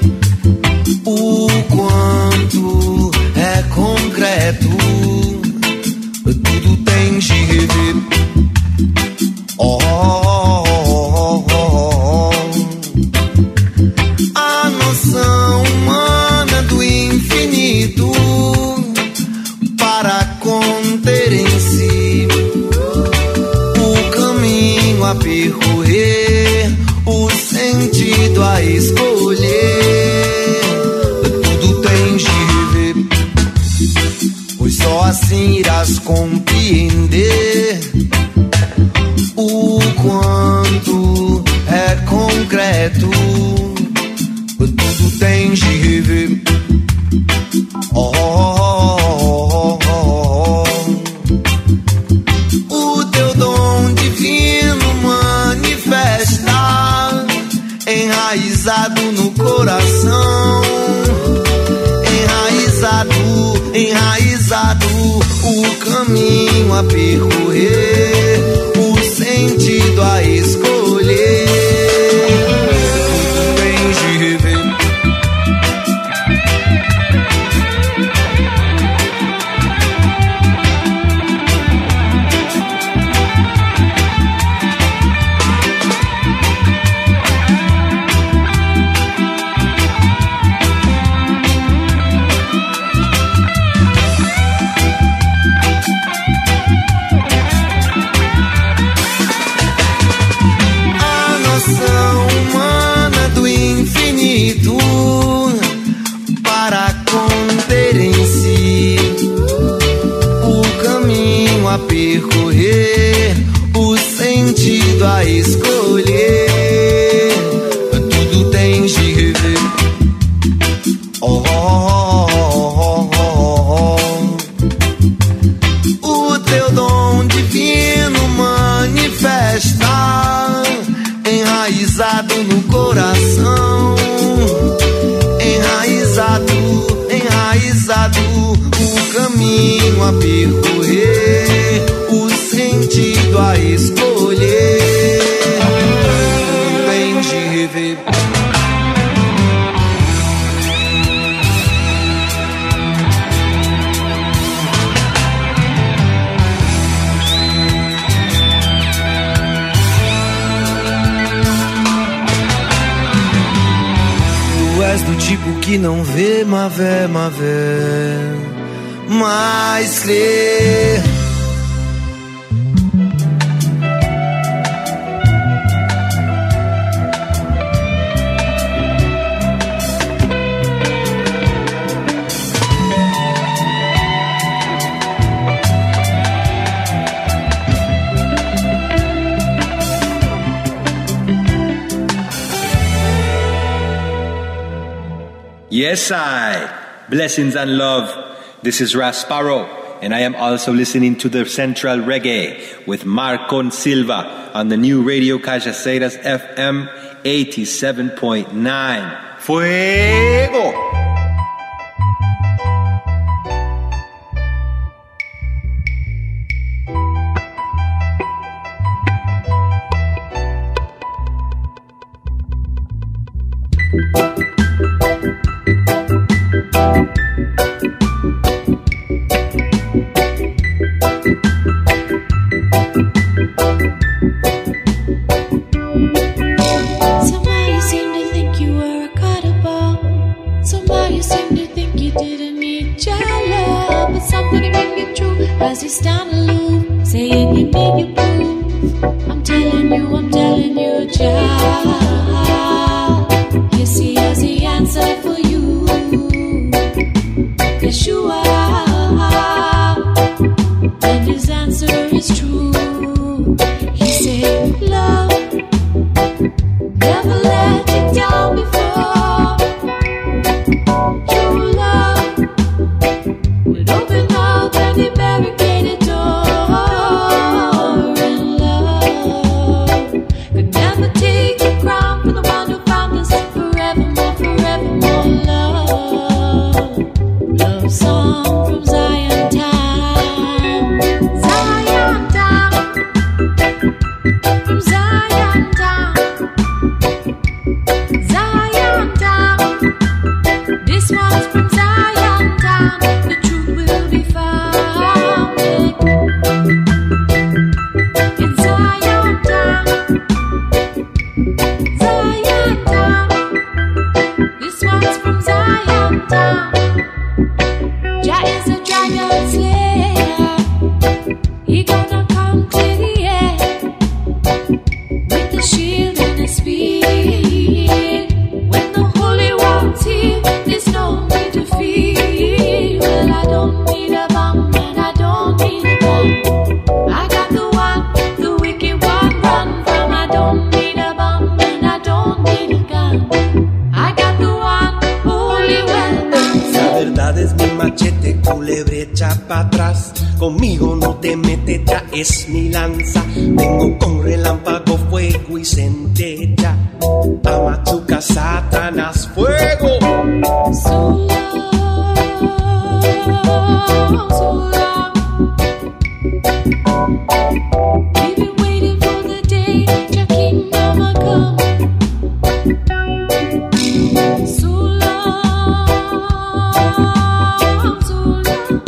o quanto é concreto. Tudo tens de rever. Oh, oh, oh, oh. A noção humana do infinito para conter em si o caminho a percorrer, o sentido a escolher. Tudo tens de rever, pois só assim irás compreender o quanto é concreto. Tudo tens de rever. Oh, oh, oh, oh, oh. O teu dom divino manifesta, enraizado no coração, enraizado, enraizado, o caminho a percorrer, o sentido a escolher. Tudo tens de rever. Para conter em si o caminho a percorrer, o sentido a escolher. Tudo tens de rever. Oh, oh, oh, oh, oh. O teu dom divino manifesta, enraizado no coração, enraizado, enraizado, o caminho a percorrer, o sentido a escolher. Vem de rever. Tu és do tipo que não vê mavé, mavé, mas crê. Yes, I. Blessings and love. This is Rasparrow, and I am also listening to the Central Reggae with Marcon Silva on the new Radio Cajazeiras F M eighty-seven point nine. Fuego! stand aloof, saying you make you prove. I'm telling you, I'm telling you, child. Yes, he has the answer for you. Yeshua, and his answer is true. He said, love never let you down before. True love would open up every barricaded door. And love could never take the crown from the one who found us. Forevermore, forevermore, love. Love song from Zion town. Zion town. From Zion town. Zion town. This one's from Zion town. The truth will be found in Zion town. Zion town. This one's from Zion town. Jah is a dragon slayer. He gonna come to the end with the shield and the speed. When the Holy One's here, there's no need to fear. Well, I don't need a bomb and I don't need a gun. I got the one, the wicked one run from. I don't need a bomb and I don't need a gun. I got the one, holy well done. La verdad es mi machete, culebre echa para atrás. Conmigo no te metes, ya es mi lanza. Vengo con relámpago, fuego y centella. A machuca Satanás, fuego. So long, so long. We've been waiting for the day your kingdom will come. So long, so long.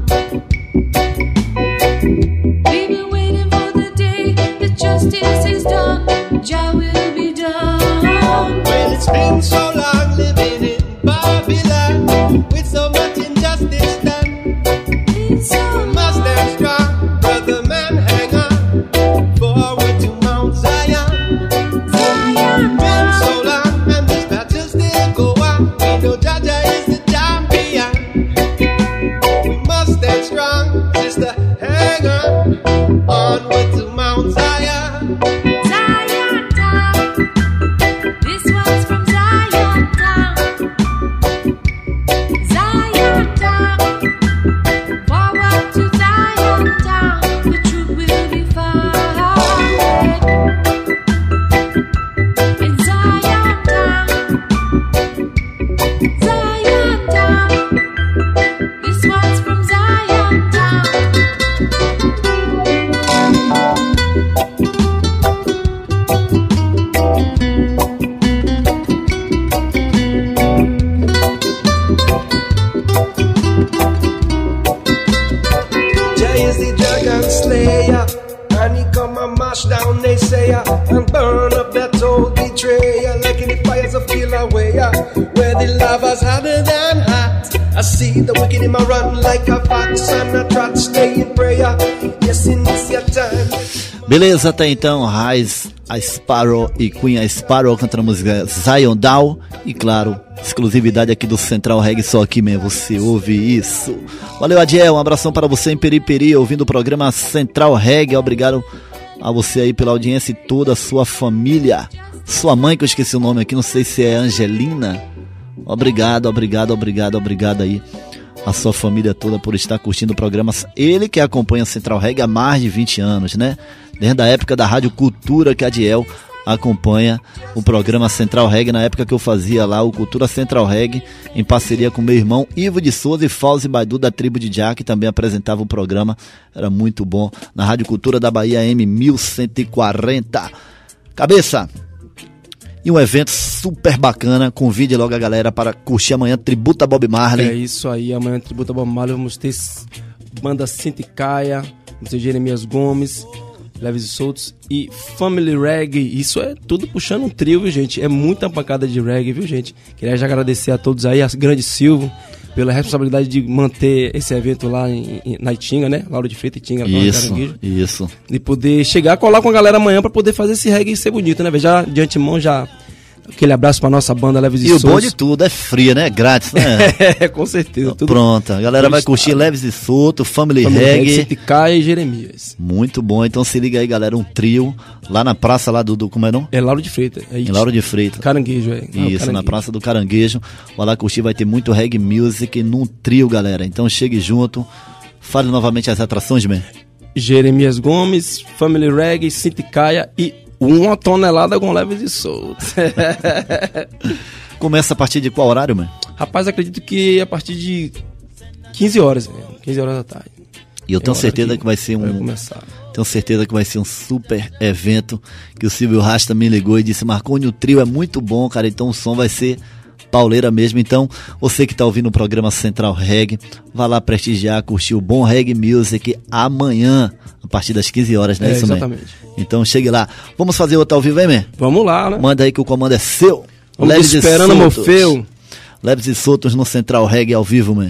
We've been waiting for the day that justice is done. Jah will be done. Well, it's been so long living in Babylon with so much injustice done. So must stand strong, brother man, hang on. Forward to Mount Zion. Zion. Been so long and this battle still go on. We know Jaja is the champion. We must stand strong, sister, hang on. Onward to Mount Zion. Zion town. This one's from Zion town. Zion town. Forward to Zion town. The truth will be found in Zion town. Zion town. This one's from Zion town. Jay is the dragon slayer, and he come and mash down naysayer and burn up that old betrayer, like in the fires of Kilauea, where the lava's hotter than hot. I see the wicked in my run like a fox, and I try to stay in prayer. Yes, in this your time. Beleza, até então, Raiz, a Sparrow e Queen a Sparrow cantando a música Zion Down. E claro, exclusividade aqui do Central Reggae, só aqui mesmo você ouve isso. Valeu, Adiel, um abração para você em Periperi, ouvindo o programa Central Reggae. Obrigado a você aí pela audiência e toda a sua família. Sua mãe, que eu esqueci o nome aqui, não sei se é Angelina. Obrigado, obrigado, obrigado, obrigado aí a sua família toda por estar curtindo o programa. Ele que acompanha a Central Reggae há mais de vinte anos, né? Desde a época da Rádio Cultura, que a Adiel acompanha o programa Central Reggae, na época que eu fazia lá o Cultura Central Reggae, em parceria com meu irmão Ivo de Souza e Fauzi Baidu, da tribo de Jah, que também apresentava o programa. Era muito bom, na Rádio Cultura da Bahia M mil cento e quarenta. Cabeça! E um evento super bacana, convide logo a galera para curtir amanhã Tributa Bob Marley. É isso aí, amanhã Tributa Bob Marley, vamos ter banda Sinticaia, vamos ter Jeremias Gomes, Leves e Soltos e Family Reggae. Isso é tudo puxando um trio, viu, gente? É muita pancada de reggae, viu, gente? Queria já agradecer a todos aí, a grande Silvio, pela responsabilidade de manter esse evento lá em, em, na Itinga, né? Lauro de Freitas, Itinga, lá no Isso, Caranguejo. isso. E poder chegar, colar com a galera amanhã pra poder fazer esse reggae ser bonito, né? velho? Já de antemão, já aquele abraço pra nossa banda Leves e, E o Soltos. bom de tudo, é fria, né? É grátis, né? É, com certeza. Tudo, Pronto, a galera tudo vai está. curtir Leves e Solto, Family, Family Reggae. Reggae, Caia e Jeremias. Muito bom, então se liga aí, galera, um trio lá na praça lá do, do como é não? É Lauro de Freitas. É Em Lauro de Freitas. Caranguejo, é. Não, Isso, Caranguejo. na Praça do Caranguejo. Vai lá curtir, vai ter muito reggae music num trio, galera. Então chegue junto. Fale novamente as atrações, man. Jeremias Gomes, Family Reggae, Cinti Caia e uma tonelada com Leves e Soltos. Começa a partir de qual horário, man? Rapaz, acredito que a partir de quinze horas, né? quinze horas da tarde. E eu É tenho hora certeza que que vai ser vai um. começar. Tenho certeza que vai ser um super evento. Que o Silvio Rasta me ligou e disse: Marconi, o trio é muito bom, cara. Então o som vai ser pauleira mesmo. Então, você que tá ouvindo o programa Central Reggae, vá lá prestigiar, curtir o bom reggae music amanhã, a partir das quinze horas, né? É, Isso, exatamente. Man? Então chegue lá. Vamos fazer outra ao vivo, hein, man? Vamos lá, né? Manda aí que o comando é seu. Vamos Leves e esperando, Soltos. Morfeu. Leves e Soltos no Central Reggae ao vivo, man.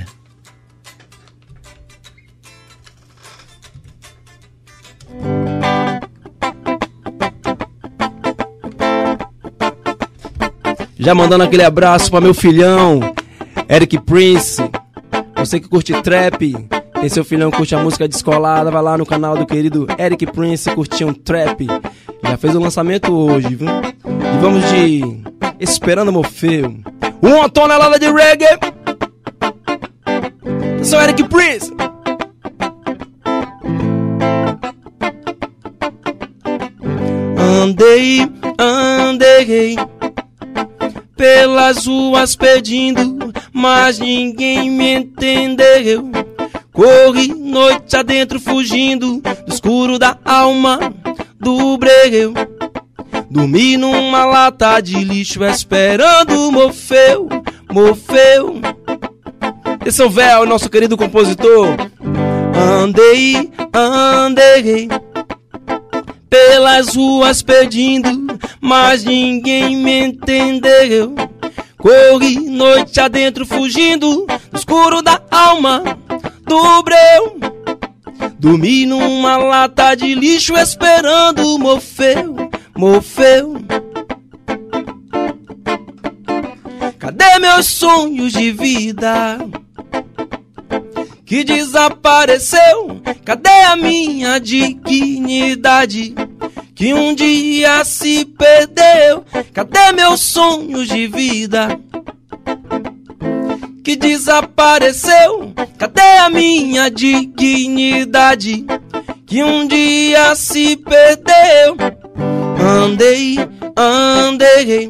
Já mandando aquele abraço pra meu filhão, Eric Prince. Você que curte trap, tem seu filhão que curte a música descolada, vai lá no canal do querido Eric Prince curtir um trap. Já fez o lançamento hoje, viu? E vamos de Esperando Morfeu. Uma tonelada de reggae. Eu sou Eric Prince. Andei, andei pelas ruas pedindo, mas ninguém me entendeu. Corri noite adentro fugindo do escuro da alma do breu. Dormi numa lata de lixo esperando Morfeu, Morfeu. Esse é o Véu, nosso querido compositor. Andei, andei pelas ruas pedindo, mas ninguém me entendeu. Corri noite adentro fugindo do escuro da alma do breu. Dormi numa lata de lixo esperando Morfeu, Morfeu. Cadê meus sonhos de vida que desapareceu? Cadê a minha dignidade que um dia se perdeu? Cadê meus sonhos de vida que desapareceu? Cadê a minha dignidade que um dia se perdeu? Andei, andei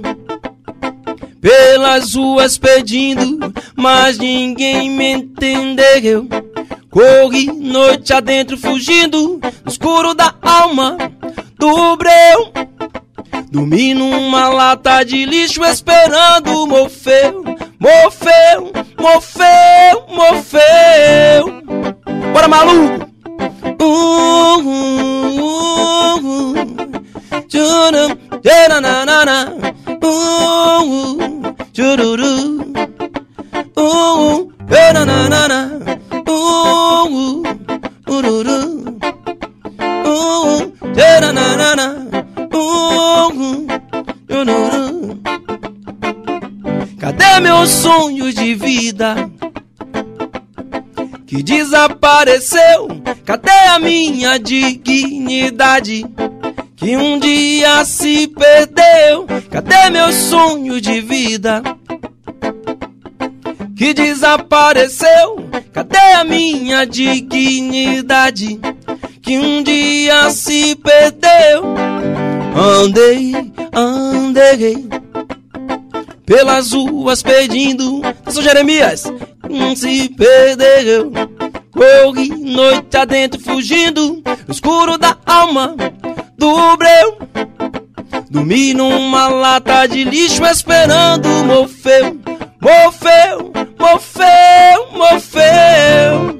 pelas ruas pedindo, mas ninguém me entendeu. Corri noite adentro fugindo no escuro da alma do breu. Dormi numa lata de lixo esperando Morfeu, Morfeu, Morfeu, Morfeu. Bora, maluco! Uh, uh, uh, uh. Tchurum, tcharanana. Uh, uh, tchururu. Uh, uh, tcharanana. Uh, uh, ururu. Uh, uh, tcharanana. Uh, uh, ururu. Cadê meus sonhos de vida que desapareceu? Cadê a minha dignidade que um dia se perdeu? Cadê meus sonhos de vida que desapareceu? Cadê a minha dignidade que um dia se perdeu? Andei, andei pelas ruas pedindo, eu sou Jeremias, não se perdeu. Corri noite adentro fugindo no escuro da alma do breu. Dormi numa lata de lixo esperando Morfeu, Morfeu, Morfeu, Morfeu.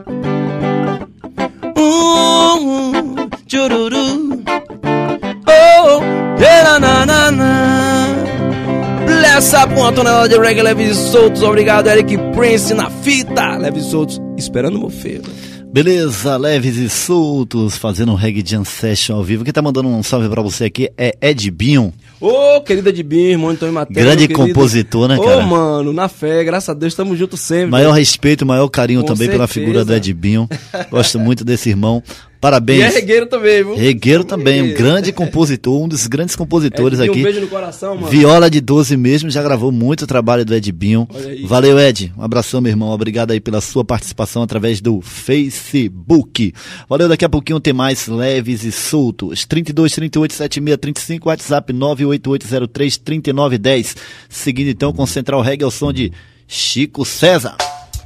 Uh, uh, tchururu. Oh, yeah, na, na, na. Bless sabe, uma tonelada de reggae leves e soltos. Obrigado, Eric Prince na fita. Leves e soltos, esperando o meu filho. Beleza, leves e soltos, fazendo um reggae jam session ao vivo. Quem tá mandando um salve pra você aqui é Edbinho. Ô, oh, querida Edbinho, irmão Antônio Matheus. Grande compositor, né, cara? Ô, oh, mano, na fé, graças a Deus, estamos juntos sempre. Maior respeito, maior carinho Com também certeza. pela figura do Edbinho. Gosto muito desse irmão. Parabéns. E é regueiro também, viu? Regueiro também, um grande compositor, um dos grandes compositores Edbinho, aqui. Um beijo no coração, mano. Viola de doze mesmo, já gravou muito trabalho do Edbinho. Valeu, Ed. Um abração, meu irmão. Obrigado aí pela sua participação através do Facebook. Valeu, daqui a pouquinho tem mais leves e soltos. trinta e dois, trinta e oito, setenta e seis, trinta e cinco, WhatsApp nove oito oito zero três, trinta e nove dez. Seguindo então com Central Reggae ao som de Chico César.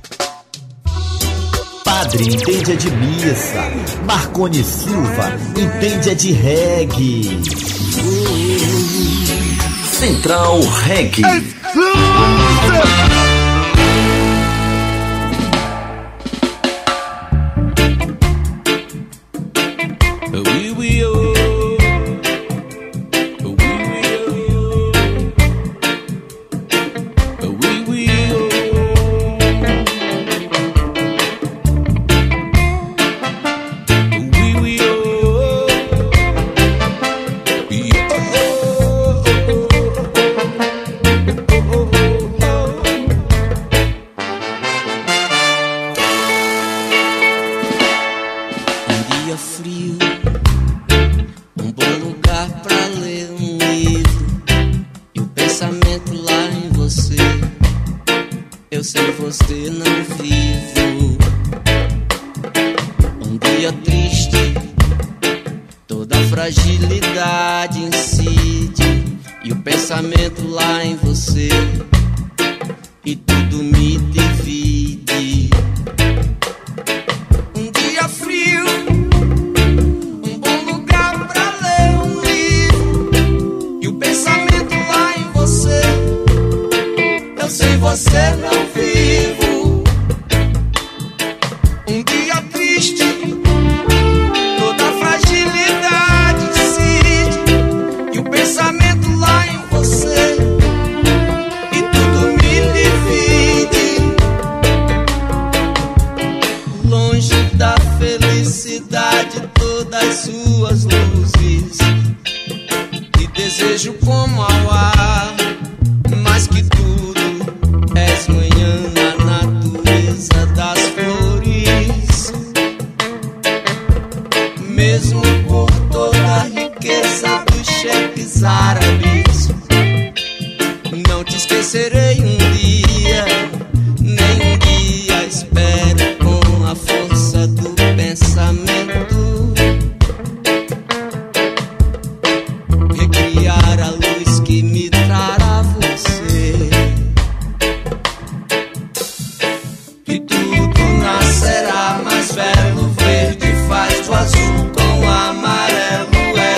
Padre entende é de missa, Marcone Silva entende é de reggae. Central Reggae.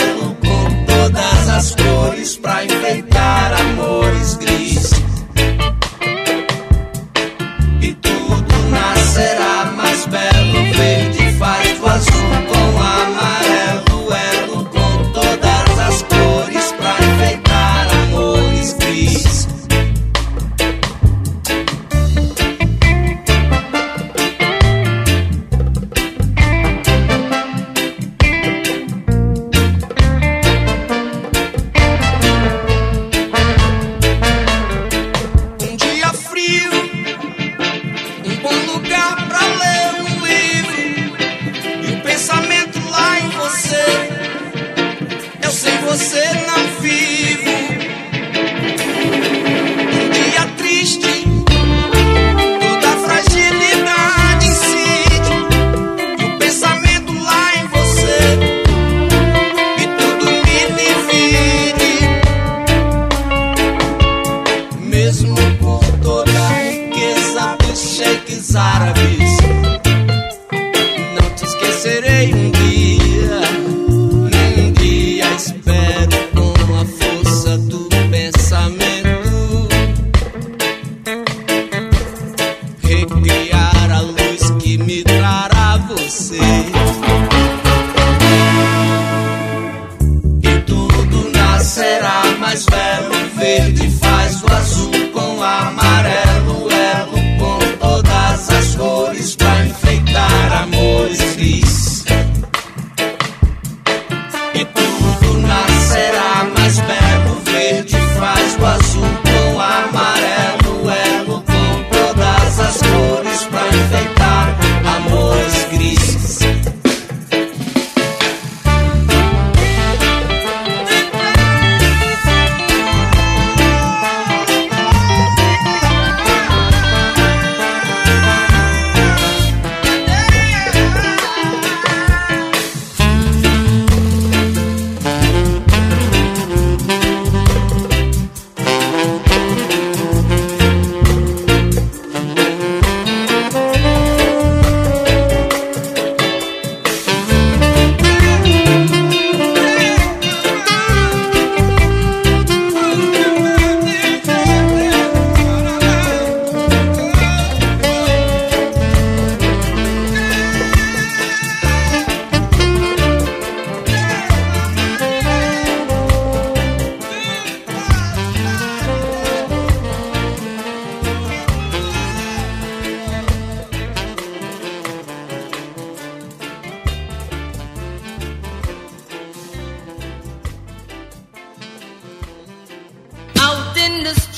Pra enfeitar amores gris.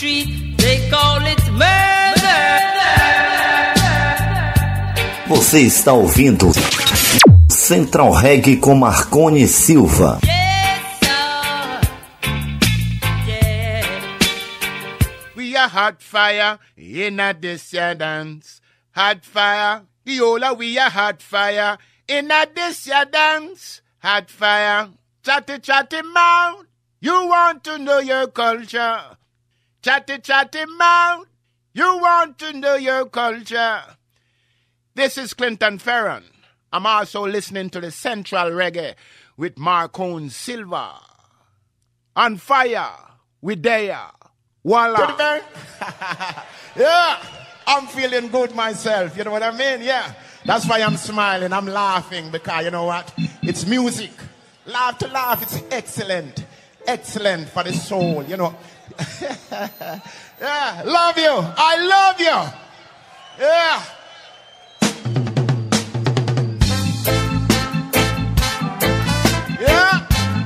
street, they call it murder. Você está ouvindo Central Reggae com Marcone Silva. We are hot fire in a this year dance. Hot fire, the whole of we are hot fire in a this year dance. Hot fire, chatty chatty mouth. You want to know your culture. Chatty chatty mouth. You want to know your culture. This is Clinton Ferron. I'm also listening to the Central Reggae with Marcone Silva. On fire with Daya. Voila. Yeah, I'm feeling good myself. You know what I mean? Yeah. That's why I'm smiling. I'm laughing because you know what? It's music. Laugh to laugh. It's excellent. Excellent for the soul, you know. Yeah, love you. I love you. Yeah. Yeah.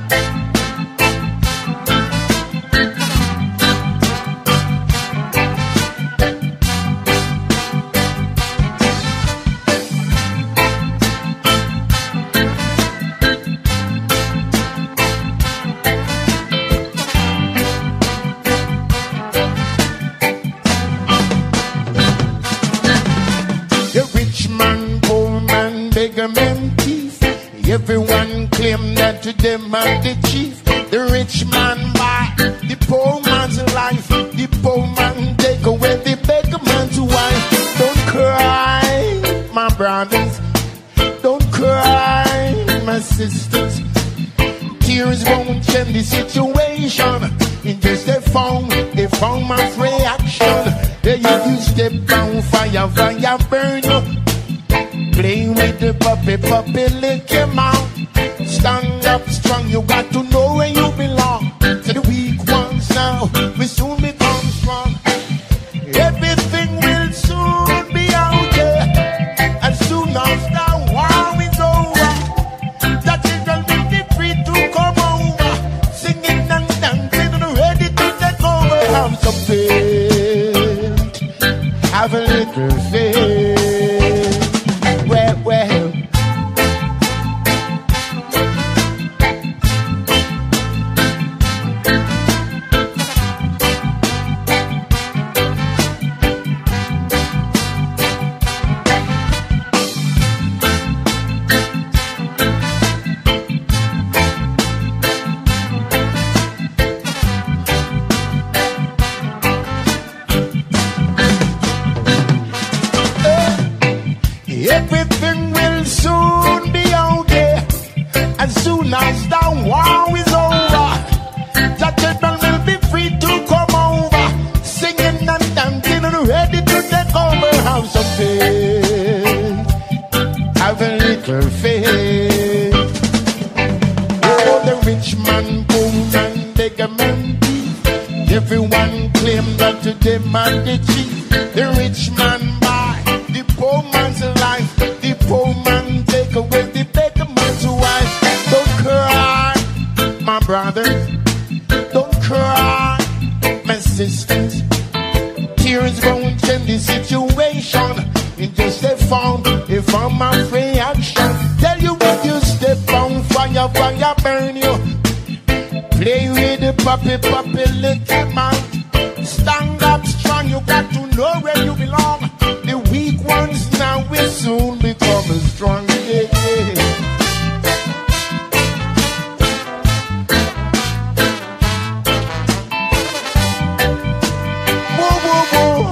Everyone claim that to them are the chief. The rich man buy the poor man's life. The poor man take away the beggar man's wife. Don't cry, my brothers. Don't cry, my sisters. Tears won't change the situation. In just a phone, they found my reaction. They you step on fire, fire burn you. Play with the puppy, puppy, lick your mouth. Stand up strong, you got to know where you belong. To the weak ones now, we soon become strong. Everything will soon be out there. As soon as the war is over, the children will be free to come over. Singing and dancing and ready to take over. Have some faith, have a little faith. Well, well. Everything will soon be okay. As soon as the war is over, the children will be free to come over. Singing and dancing and ready to take over. Have some faith, have a little faith. Oh, the rich man, poor man, beggar man, thief. Everyone claim that to them are the chief. The rich man buy the poor man's life. The poor man take away the beggar man's wife. Don't cry, my brothers. Don't cry, my sisters. Tears won't change the situation. It just a form, a form of reaction. Tell you when you step on fire, fire burn you. Play with the puppy, puppy, lick him out. Stand up strong, you got to know where you belong. The weak ones now will soon become strong. Yeah, yeah. Whoa, whoa, whoa.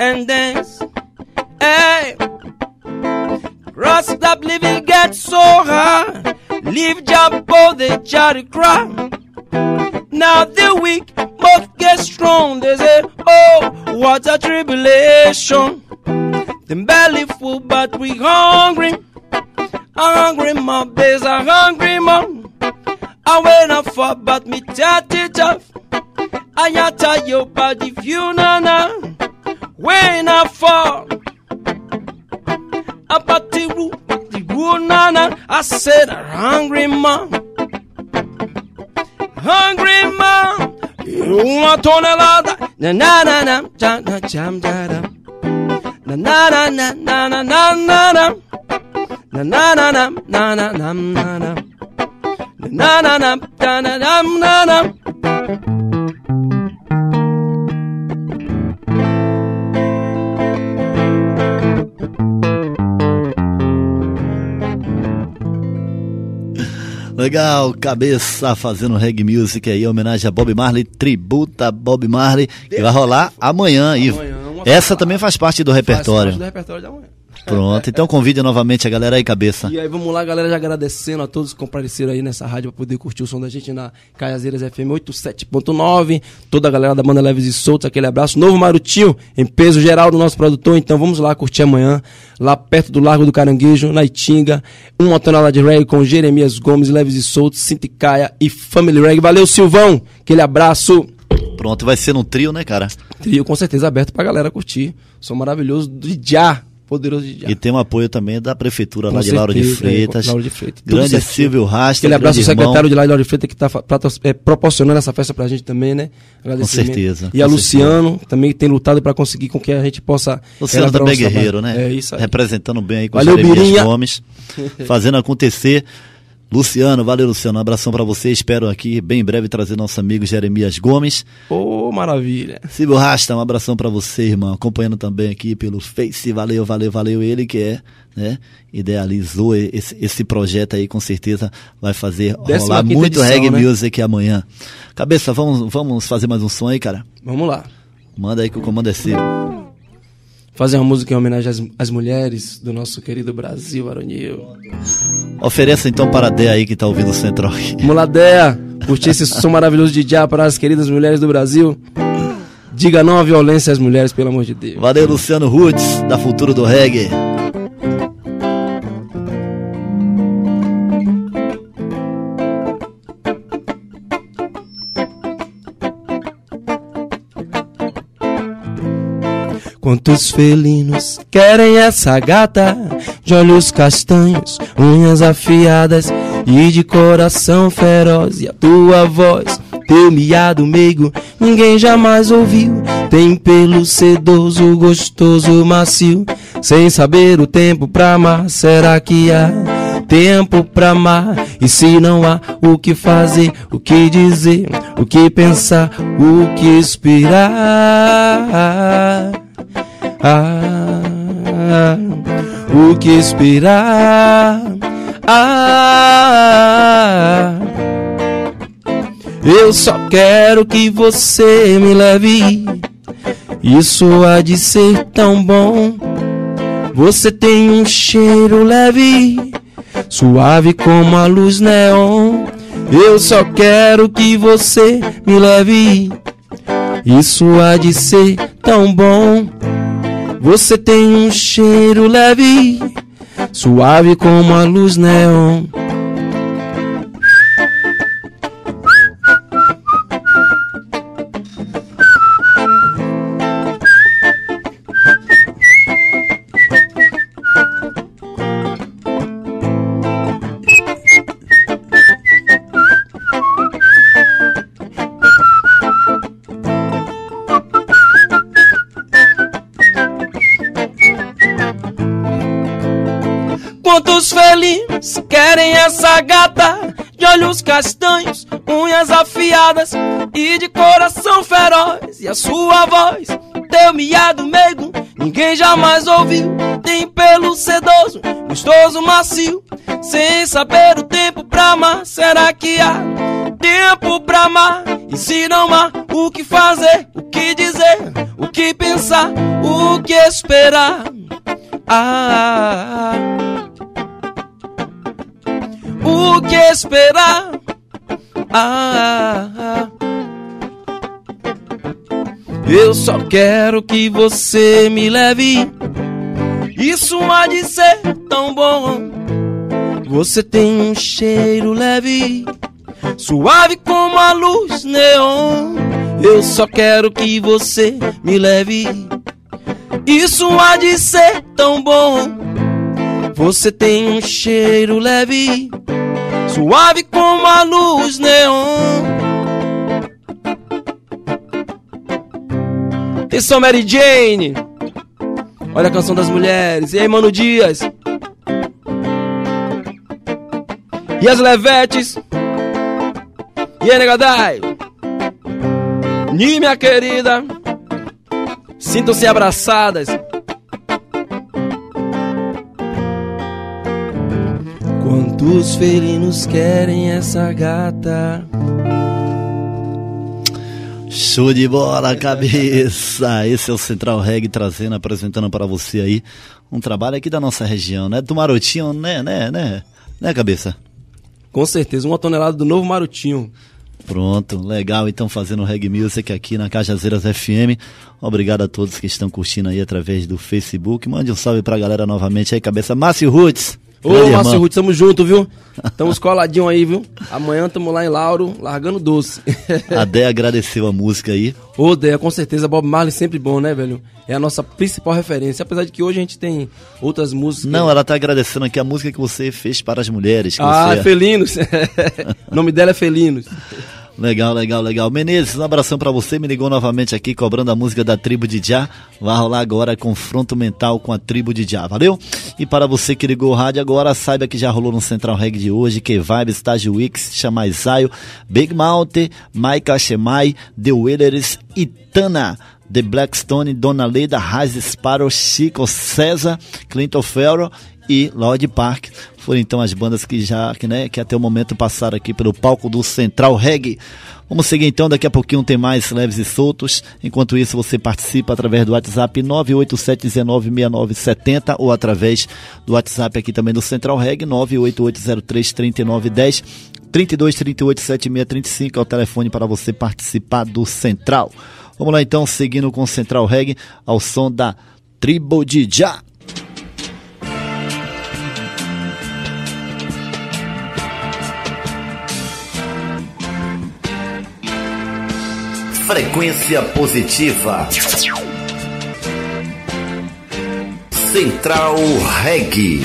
and dance. Hey, cross up living gets so hard. Leave job for the charity cry. Now the weak must get strong. They say, oh, what a tribulation. Them belly full, but we hungry. Hungry, my babies are hungry, mom. I wait not for, but me chat it tough. I ya tell you, but if you know now, wait not for. A party roo, party roo, nana. I said, hungry, mom. Hungry, mom. You want to know that? Na na na na, jam jam jam jam. Na na na na na na na na. Na na na na na na na na na. Na na na na na na na na. Legal, Cabeça fazendo reggae music aí, homenagem a Bob Marley, tributa a Bob Marley, que vai rolar amanhã, Ivo. Essa também faz parte do repertório. Faz parte do repertório da manhã. Pronto, então convide novamente a galera aí, Cabeça. E aí vamos lá, galera, já agradecendo a todos que compareceram aí nessa rádio para poder curtir o som da gente na Cajazeiras F M oitenta e sete ponto nove. Toda a galera da banda Leves e Soltos, aquele abraço. Novo Marutinho, em peso geral do nosso produtor. Então vamos lá curtir amanhã, lá perto do Largo do Caranguejo, na Itinga. Uma tonelada de reggae com Jeremias Gomes, Leves e Soltos, Sinticaia e Family Reggae. Valeu, Silvão, aquele abraço. Pronto, vai ser num trio, né, cara? Trio com certeza aberto pra galera curtir. Som maravilhoso do Já. Poderoso de E tem um apoio também da prefeitura Com lá de certeza, Lauro de Freitas. É, Lauro de Freitas. Grande Silvio Rasta. Aquele abraço ao grande irmão. secretário de lá de Lauro de Freitas que está é, proporcionando essa festa pra gente também, né? Com certeza. E a com Luciano certeza. também tem lutado para conseguir com que a gente possa. Luciano também guerreiro, né? É isso aí. Representando bem aí com Valeu, o Jeremias Birinha. Gomes. Fazendo acontecer. Luciano, valeu, Luciano. Um abração pra você. Espero aqui, bem em breve, trazer nosso amigo Jeremias Gomes. Ô, oh, maravilha. Silvio Rasta, um abração pra você, irmão. Acompanhando também aqui pelo Face. Valeu, valeu, valeu. Ele que é, né? Idealizou esse, esse projeto aí, com certeza vai fazer rolar muito edição, reggae né? music amanhã. Cabeça, vamos, vamos fazer mais um som aí, cara? Vamos lá. Manda aí que o comando é seu. Fazer uma música em homenagem às, às mulheres do nosso querido Brasil, Aronil. Ofereça então para a Dea aí que tá ouvindo o Central. Vamos lá, Dea. Curtir esse som maravilhoso de Já para as queridas mulheres do Brasil. Diga não à violência às mulheres, pelo amor de Deus. Valeu, Luciano Roots, da Futuro do Reggae. Quantos felinos querem essa gata de olhos castanhos, unhas afiadas e de coração feroz? E a tua voz, teu miado meigo, ninguém jamais ouviu. Tem pelo sedoso, gostoso, macio, sem saber o tempo pra amar. Será que há tempo pra amar? E se não há, o que fazer, o que dizer, o que pensar, o que esperar? Ah, o que esperar? Ah, eu só quero que você me leve. Isso há de ser tão bom. Você tem um cheiro leve, suave como a luz neon. Eu só quero que você me leve. Isso há de ser tão bom. Você tem um cheiro leve, suave como a luz neon. Quantos felinos querem essa gata de olhos castanhos, unhas afiadas e de coração feroz? E a sua voz, teu miado meigo, ninguém jamais ouviu. Tem pelo sedoso, gostoso, macio, sem saber o tempo pra amar. Será que há tempo pra amar? E se não há, o que fazer, o que dizer, o que pensar, o O que esperar? Ah, o que esperar? Ah, eu só quero que você me leve. Isso há de ser tão bom. Você tem um cheiro leve, suave como a luz neon. Eu só quero que você me leve. Isso há de ser tão bom. Você tem um cheiro leve, suave como a luz neon. Atenção, Mary Jane. Olha a canção das mulheres. E aí, Mano Dias. E as Levetes. E aí, Negadai. Ni, minha querida. Sintam-se abraçadas. Quantos felinos querem essa gata? Show de bola, cabeça! Esse é o Central Reggae trazendo, apresentando para você aí um trabalho aqui da nossa região, né? Do Marotinho, né, né, né? Né, cabeça? Com certeza, uma tonelada do novo Marotinho. Pronto, legal, então fazendo Reggae Music aqui na Cajazeiras F M. Obrigado a todos que estão curtindo aí através do Facebook. Mande um salve pra galera novamente aí, cabeça. Márcio Roots. Ô, Márcio Roots, tamo junto, viu? Estamos coladinho aí, viu? Amanhã tamo lá em Lauro, largando doce. A Déia agradeceu a música aí. Ô, Déia, com certeza, Bob Marley sempre bom, né, velho? É a nossa principal referência, apesar de que hoje a gente tem outras músicas. Não, ela tá agradecendo aqui a música que você fez para as mulheres. Que ah, você... Felinos. O nome dela é Felinos. Legal, legal, legal. Menezes, um abração pra você. Me ligou novamente aqui cobrando a música da Tribo de Já. Vai rolar agora confronto mental com a Tribo de Já, valeu? E para você que ligou o rádio agora, saiba que já rolou no Central Reggae de hoje, K-Vibes, Estágio Wix, Chamai Zayo, Big Mountain, Maika Shemai, The Wailers e Tana. The Blackstone, Dona Leida, Raiz Sparrow, Chico César, Clinton Ferro e Lord Park. Foram então as bandas que já, que, né, que até o momento passaram aqui pelo palco do Central Reggae. Vamos seguir então, daqui a pouquinho tem mais leves e soltos. Enquanto isso, você participa através do WhatsApp nove oito sete um nove seis nove sete zero ou através do WhatsApp aqui também do Central Reggae nove oito oito zero três três nove um zero, trinta e dois, trinta e oito, setenta e seis, trinta e cinco é o telefone para você participar do Central. Vamos lá então, seguindo com o Central Reggae ao som da Tribo de Já. Frequência positiva. Central Reggae.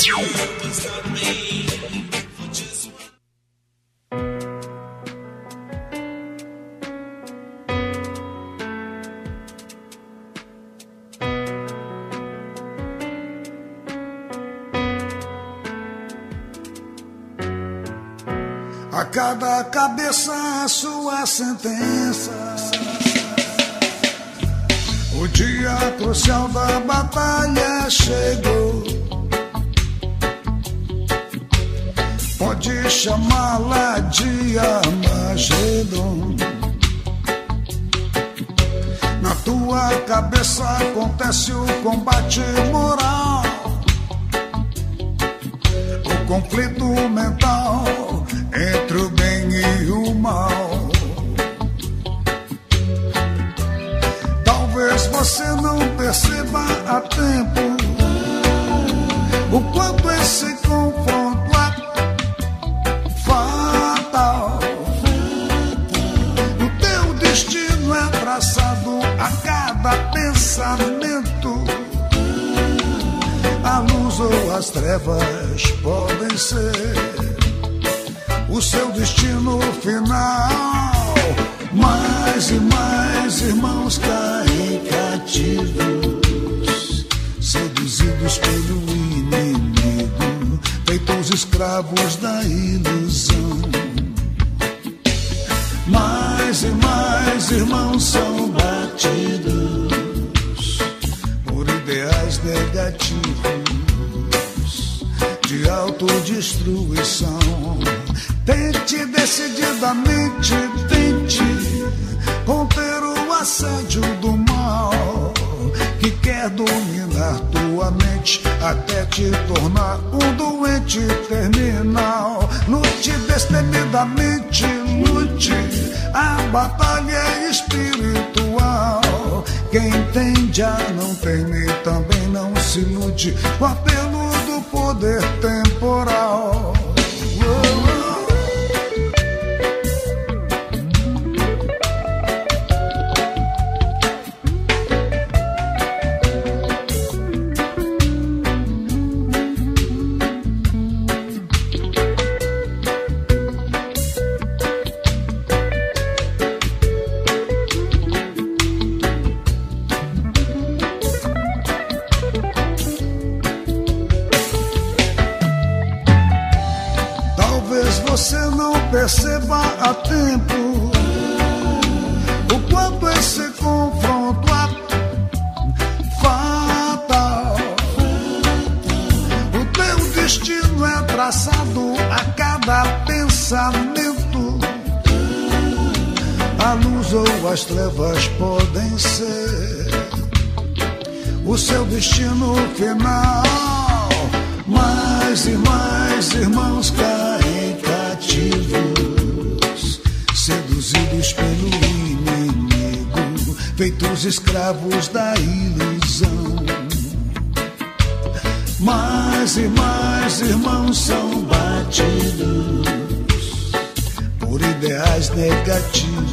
A cada cabeça a sua sentença. O dia crucial da batalha chegou. Pode chamá-la de Armagedon. Na tua cabeça acontece o combate moral, o conflito mental entre o bem e o mal. Talvez você não perceba a tempo o quanto esse confronto é fatal. O teu destino é traçado a cada pensamento. A luz ou as trevas podem ser o seu destino final. Mais e mais irmãos caem cativos, seduzidos pelo inimigo, feitos escravos da ilusão. Mais e mais irmãos são batidos por ideais negativos de autodestruição. Tente decididamente, tente conter o assédio do mal que quer dominar tua mente até te tornar um doente terminal. Lute destemidamente, lute, a batalha é espiritual. Quem tem já não teme, também não se ilude com o apelo do poder temporal. Perceba a tempo o quanto esse confronto é fatal. O teu destino é traçado a cada pensamento. A luz ou as trevas podem ser o seu destino final. Mais e mais irmãos caem cativos, seduzidos pelo inimigo, feitos escravos da ilusão. Mais e mais irmãos são batidos por ideais negativos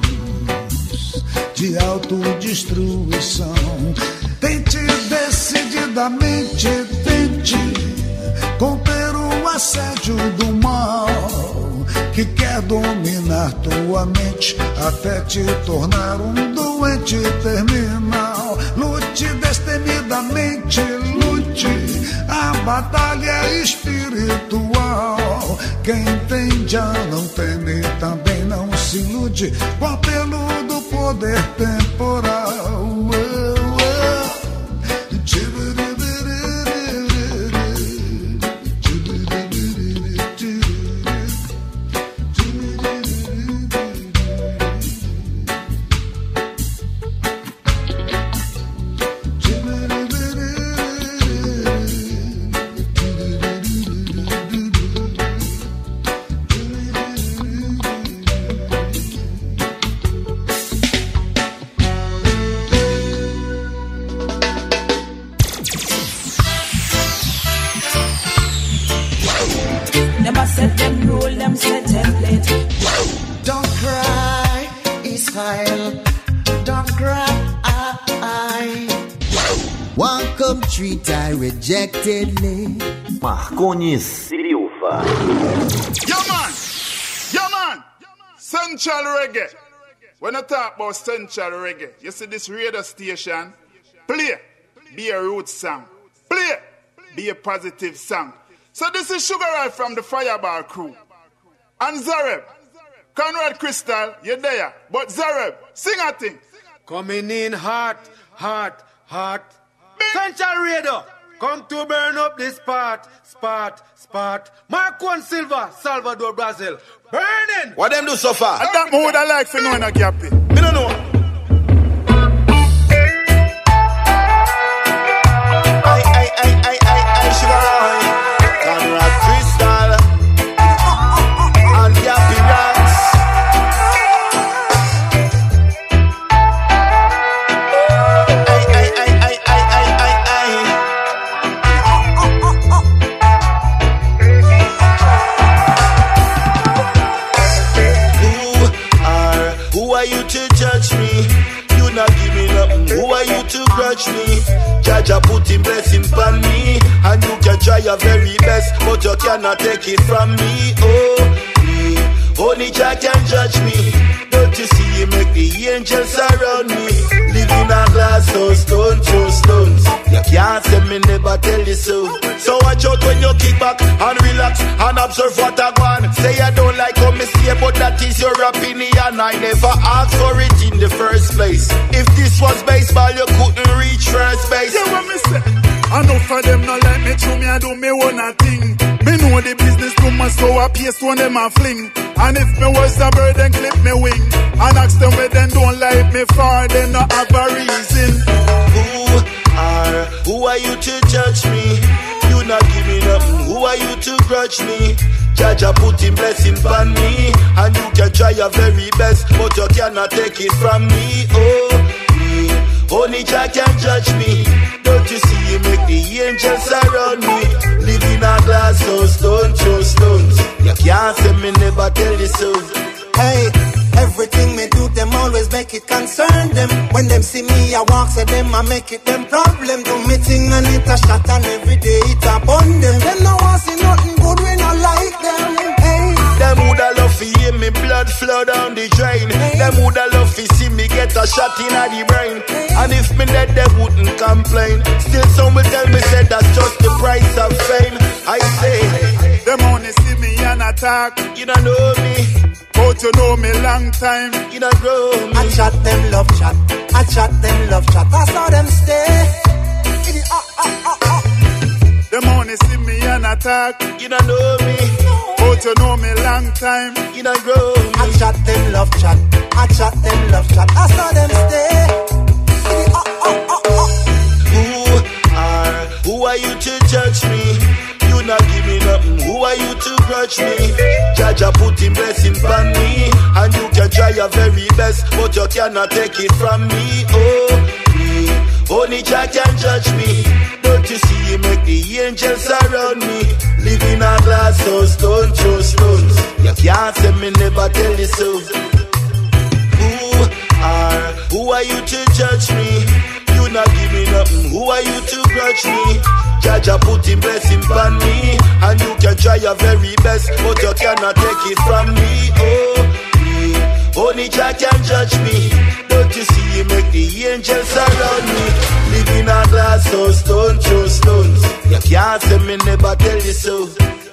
de autodestruição. Tente decididamente, tente conter o assédio do mal que quer dominar tua mente até te tornar um doente terminal. Lute destemidamente, lute, a batalha é espiritual. Quem tem já não teme, também não se ilude com o apelo do poder temporal. Marcone Silva. Yeah man, yeah man. Central Reggae. When I talk about Central Reggae, you see this radio station, play, be a root song. Play, be a positive song. So this is Sugar Ray from the Fireball crew. And Zareb, Conrad Crystal, you're there. But Zareb, sing a thing. Coming in hot, hot, hot. Central Radio, come to burn up this spot, spot, spot. Marcone Silva, Salvador, Brazil. Burning! What them do so far? And that mood I like for knowing a gappy. Me don't know. I, I, I, I, I, I, Sugar Ray, Conrad Crystal, and Gappy Rats. Who are you to grudge me? Jaja put him blessing upon me, and you can try your very best, but you cannot take it from me. Oh, me, only Jah can judge me. Don't you see him make the angels around me? Live in a glass house, stone throw stones. You can't say me never tell you so. So watch out when you kick back and relax and observe what I want. Say I don't like how me say, but that is your opinion. I never asked for it in the first place. If this was baseball, you couldn't reach first base. Yeah, what me say? I know for them not like me, to me I do me one a thing. Me know know the business too much, so I paste one them a fling. And if me was a bird, then clip me wing. And ask them where them don't like me for, them not have a reason. Who are, who are you to judge me? You not giving up, who are you to grudge me? Jaja put him blessing on me, and you can try your very best, but you cannot take it from me. Oh, me, only Jah can judge me. Don't you see you make the angels surround me? Live in a glass house, don't throw stones. You can't say me never tell the so. Hey, everything me do, them always make it concern them. When them see me, I walk to them, I make it them problem. Do me thing and it a shot, and every day it upon them. Them no want see nothing good, we not like them. Hey, them woulda love to hear me blood flow down the drain. Hey. Them woulda love to see me get a shot in the brain. Hey. And if me dead, they wouldn't complain. Still some will tell me say that's just the price of fame. I say, them only see me and attack. You don't know me, but you know me long time. You don't grow me. I chat them love chat, I chat them love chat. I saw them stay. Uh, uh, uh, uh. Them only see me and attack. You don't know me, but you know me long time. You don't grow me. I chat them love chat, I chat them love chat. I saw them stay. Uh, uh, uh, uh. Who are, who are you to judge me? You not giving up, who are you to grudge me? Jaja put him blessing on me, and you can try your very best, but you cannot take it from me. Oh, me, only Jah can judge me. Don't you see you make the angels surround me? Live in a glass house, don't throw stones. You can't say me never tell the so. Who are, who are you to judge me? You not giving up, who are you to grudge me? Jaja put him blessing on me, and you can try your very best, but you cannot take it from me. Oh, me, only Jah can judge me. Don't you see you make the angels surround me? Live in a glass house, don't throw stones. You can't say me never tell you so.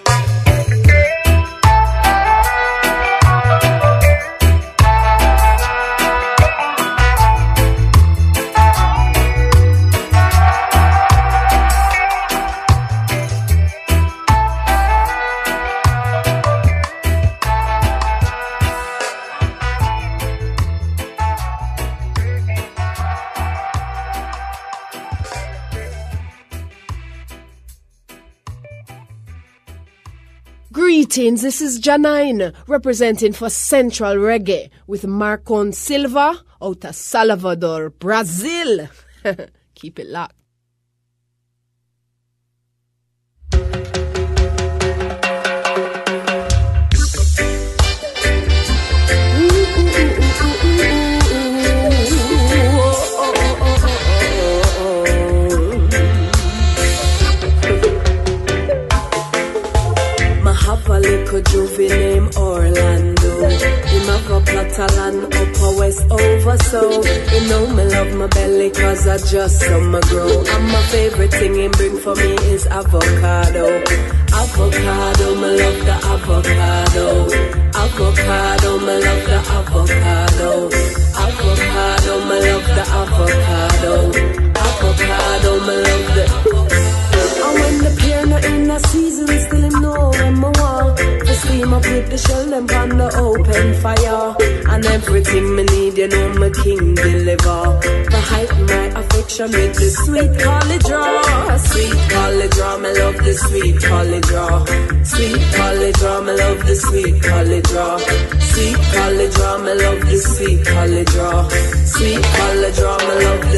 Greetings, this is Janine representing for Central Reggae with Marcon Silva out of Salvador, Brazil. Keep it locked. Juvie name Orlando. Him have a plot of land up a west over so. You know me love my belly cause I just saw my grow. And my favorite thing him bring for me is avocado. Avocado, me love the avocado. Avocado, me love the avocado. Avocado, me love the avocado. Avocado, me love the. And when the pear not in a season, still him know when I want. To steam up with the shell them on the open fire. And everything me need, you know my king deliver. To heighten my affection with the sweet collard draw. Sweet collard draw, me love the sweet collard draw. Sweet collard draw, me love the sweet collard draw. Sweet collard draw, me love the sweet collard draw. Sweet collard draw, me love the.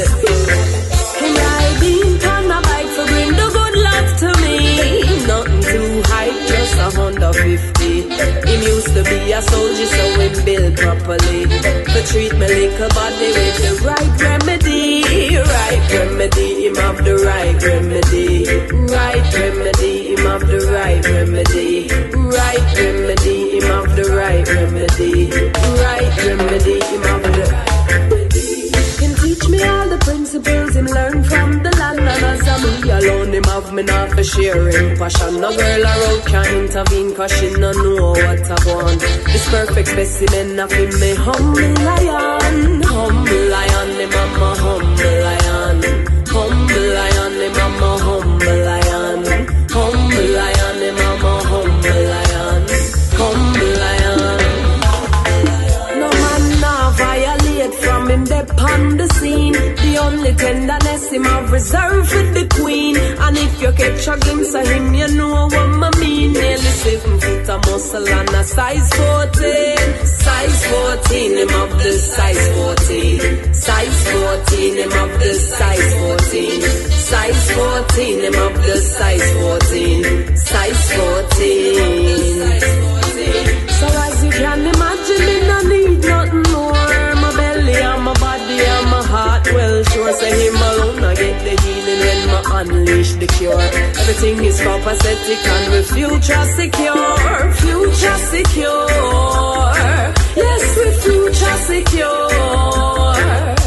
Him riding on a bike to bring the good love to me. Nothing too high, just a Honda fifty. Him used to be a soldier, so him built properly. To treat me like a body with the right remedy. Right remedy, him have the right remedy. Right remedy, him have the right remedy. Right remedy, him have the right remedy. Right remedy, him have the right remedy. Him teach me all the principles him learn from the land. And as I'm me alone, him have me not for sharing passion. No girl around can intervene cause she no know what I want. This perfect specimen of him, me humble lion. Humble lion, him I'm a humble lion. Humble lion, him I'm a humble lion. Humble lion, him I'm a humble lion. reserved for the queen. And if you catch a glimpse of him, you know what I mean. Nearly seven feet of muscle and a size fourteen. Size fourteen, him of the size fourteen. Size fourteen, him of the size fourteen. Size fourteen, him of the size fourteen. Size fourteen. So as you can imagine, me no need nothing more. My belly and my body and my heart, well sure. Say him alone, I get the healing when I unleash the cure. Everything is copacetic and with future secure. Future secure. Yes, with future secure.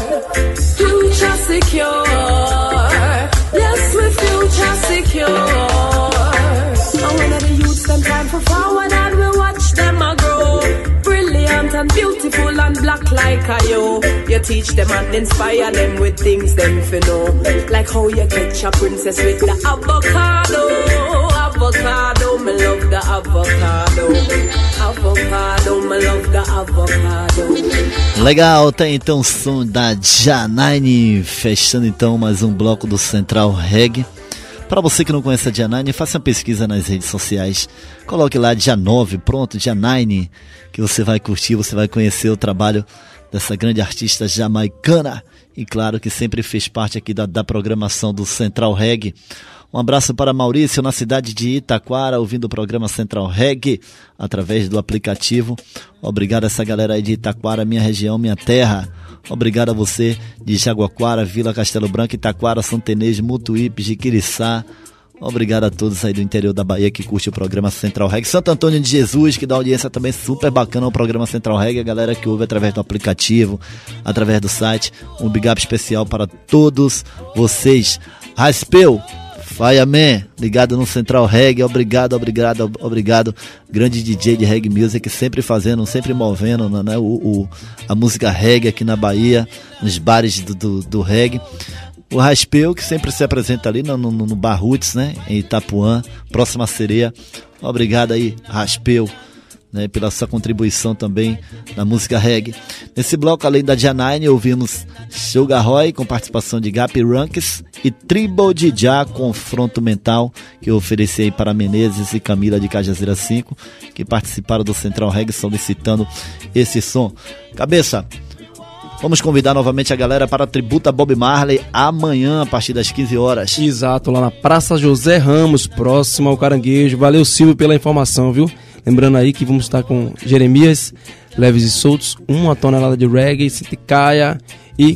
Future secure. Yes, with future secure. And when the youths them time for forward and we watch them a grow. Brilliant and beautiful and black like a yo. You teach them and inspire them with things them fi know. Like how you catch a princess with the avocado. Avocado, me love the avocado. Avocado, me love the avocado. Legal, tem então o som da Janine, fechando então mais um bloco do Central Reggae. Para você que não conhece a Janine, faça uma pesquisa nas redes sociais, coloque lá dia nove, pronto, Janine, que você vai curtir, você vai conhecer o trabalho dessa grande artista jamaicana e claro que sempre fez parte aqui da, da programação do Central Reggae. Um abraço para Maurício na cidade de Itaquara, ouvindo o programa Central Reggae através do aplicativo. Obrigado a essa galera aí de Itaquara, minha região, minha terra. Obrigado a você de Jaguaquara, Vila Castelo Branco, Itaquara, Santenês, Mutuípe, Jiquiriçá. Obrigado a todos aí do interior da Bahia que curte o programa Central Reggae. Santo Antônio de Jesus, que dá audiência também super bacana ao programa Central Reggae. A galera que ouve através do aplicativo, através do site. Um big up especial para todos vocês. Raspeu, Fireman, ligado no Central Reggae. Obrigado, obrigado, obrigado. Grande D J de Reggae Music, sempre fazendo, sempre movendo, né, o, o, a música reggae aqui na Bahia, nos bares do, do, do reggae. O Raspeu, que sempre se apresenta ali no, no, no Bar Roots, né, em Itapuã, próxima Sereia. Obrigado aí, Raspeu, né, pela sua contribuição também na música reggae. Nesse bloco, além da Janine, ouvimos Sugar Roy com participação de Gap Ranks e Tribal D J, Confronto Mental, que eu ofereci aí para Menezes e Camila de Cajazeira cinco, que participaram do Central Reggae solicitando esse som. Cabeça, vamos convidar novamente a galera para a tributa Bob Marley amanhã a partir das quinze horas. Exato, lá na Praça José Ramos, próximo ao Caranguejo. Valeu, Silvio, pela informação, viu? Lembrando aí que vamos estar com Jeremias, Leves e Soltos, uma tonelada de reggae, Sinticaia e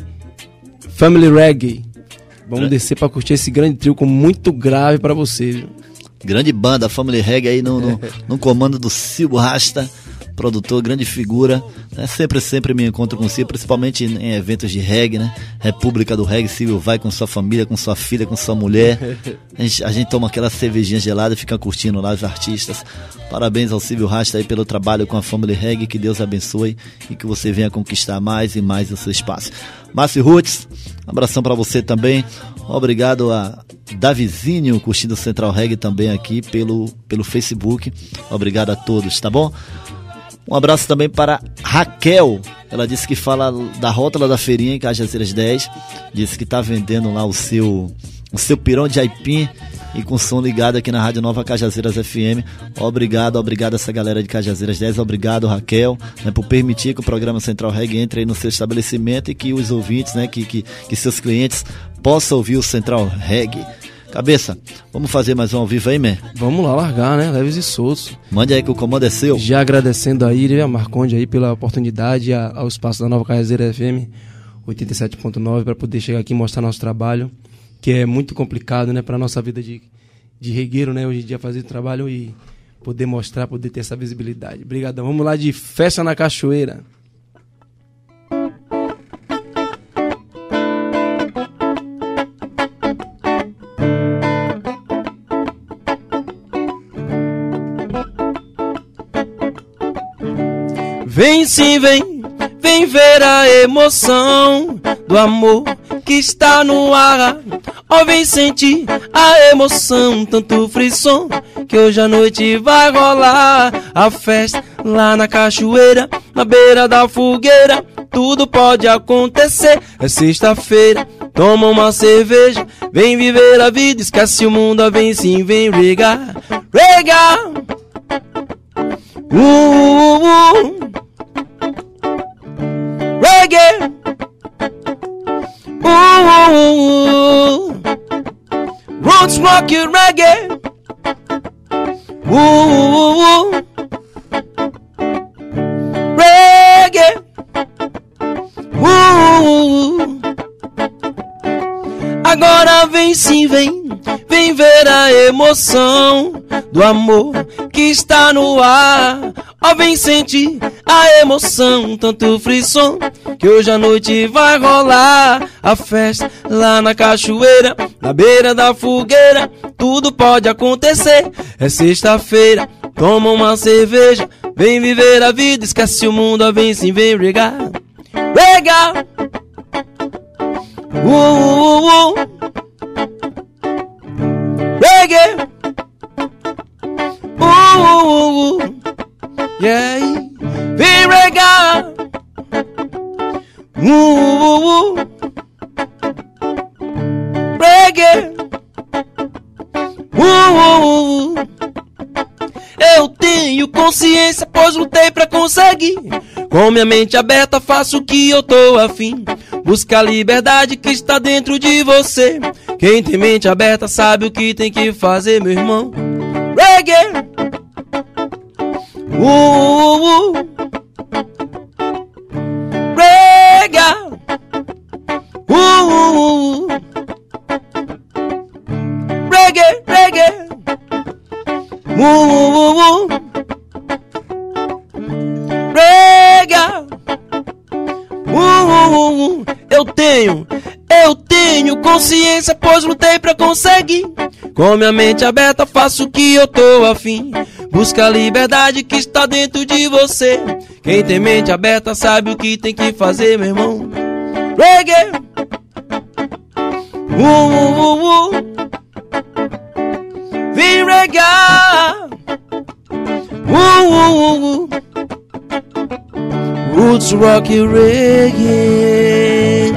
Family Reggae. Vamos é. descer para curtir esse grande trio com muito grave para você, viu? Grande banda, Family Reggae aí no, no, no comando do Silvio Rasta, produtor, grande figura, né? Sempre, sempre me encontro com o Silvio, principalmente em eventos de reggae, né? República do Reggae, Silvio vai com sua família, com sua filha, com sua mulher. A gente, a gente toma aquela cervejinha gelada e fica curtindo lá os artistas. Parabéns ao Silvio Rasta aí pelo trabalho com a Family Reggae, que Deus abençoe e que você venha conquistar mais e mais o seu espaço. Márcio Roots, um abração para você também. Obrigado a Davizinho, curtindo o Central Reggae também aqui pelo, pelo Facebook. Obrigado a todos, tá bom? Um abraço também para Raquel. Ela disse que fala da rótula da feirinha em Cajazeiras dez. Disse que está vendendo lá o seu, o seu pirão de aipim e com som ligado aqui na Rádio Nova Cajazeiras F M. Obrigado, obrigado a essa galera de Cajazeiras dez. Obrigado, Raquel, né, por permitir que o programa Central Reggae entre aí no seu estabelecimento e que os ouvintes, né, que, que, que seus clientes possam ouvir o Central Reggae. Cabeça, vamos fazer mais um ao vivo aí, man? Vamos lá, largar, né? Leves e soltos. Mande aí que o comando é seu. Já agradecendo a Iri e a Marconde aí pela oportunidade, a, ao espaço da Nova Cajazeira F M oitenta e sete ponto nove para poder chegar aqui e mostrar nosso trabalho, que é muito complicado, né? Para nossa vida de, de regueiro, né? Hoje em dia fazer trabalho e poder mostrar, poder ter essa visibilidade. Obrigadão. Vamos lá de Festa na Cachoeira. Vem sim, vem, vem ver a emoção do amor que está no ar. Ó, oh, vem sentir a emoção, tanto frisson, que hoje à noite vai rolar a festa lá na cachoeira, na beira da fogueira. Tudo pode acontecer, é sexta-feira, toma uma cerveja, vem viver a vida, esquece o mundo, vem sim, vem regar, regar. Uh, uh, uh. Reggae. Uh, uh, uh. Roots rock and reggae. Uh, uh, uh. Reggae. Uh, agora vem sim, vem, vem ver a emoção do amor que está no ar. Ó, vem sentir a emoção, tanto frisson, que hoje à noite vai rolar a festa lá na cachoeira, na beira da fogueira. Tudo pode acontecer, é sexta-feira, toma uma cerveja, vem viver a vida, esquece o mundo, vem sim, vem regar, regar. Uh, uh, uh. Reggae. Uh, uh, uh. Yeah. Vem regar. Uh, uh, uh. Reggae. Uh, uh, uh. Eu tenho consciência, pois lutei pra conseguir. Com minha mente aberta faço o que eu tô afim. Busca a liberdade que está dentro de você. Quem tem mente aberta sabe o que tem que fazer, meu irmão. Reggae. Uh, uh, uh. Reggae. Uh, uh, uh. Reggae, reggae. Uh, uh, uh. Reggae. Uh, uh, uh. Eu tenho, eu tenho consciência, pois lutei pra conseguir. Com minha mente aberta faço o que eu tô afim. Busca a liberdade que está dentro de você. Quem tem mente aberta sabe o que tem que fazer, meu irmão. Reggae. Uh, uh, uh, uh. Vem regar. Uh, uh, uh, uh. Roots rock and reggae.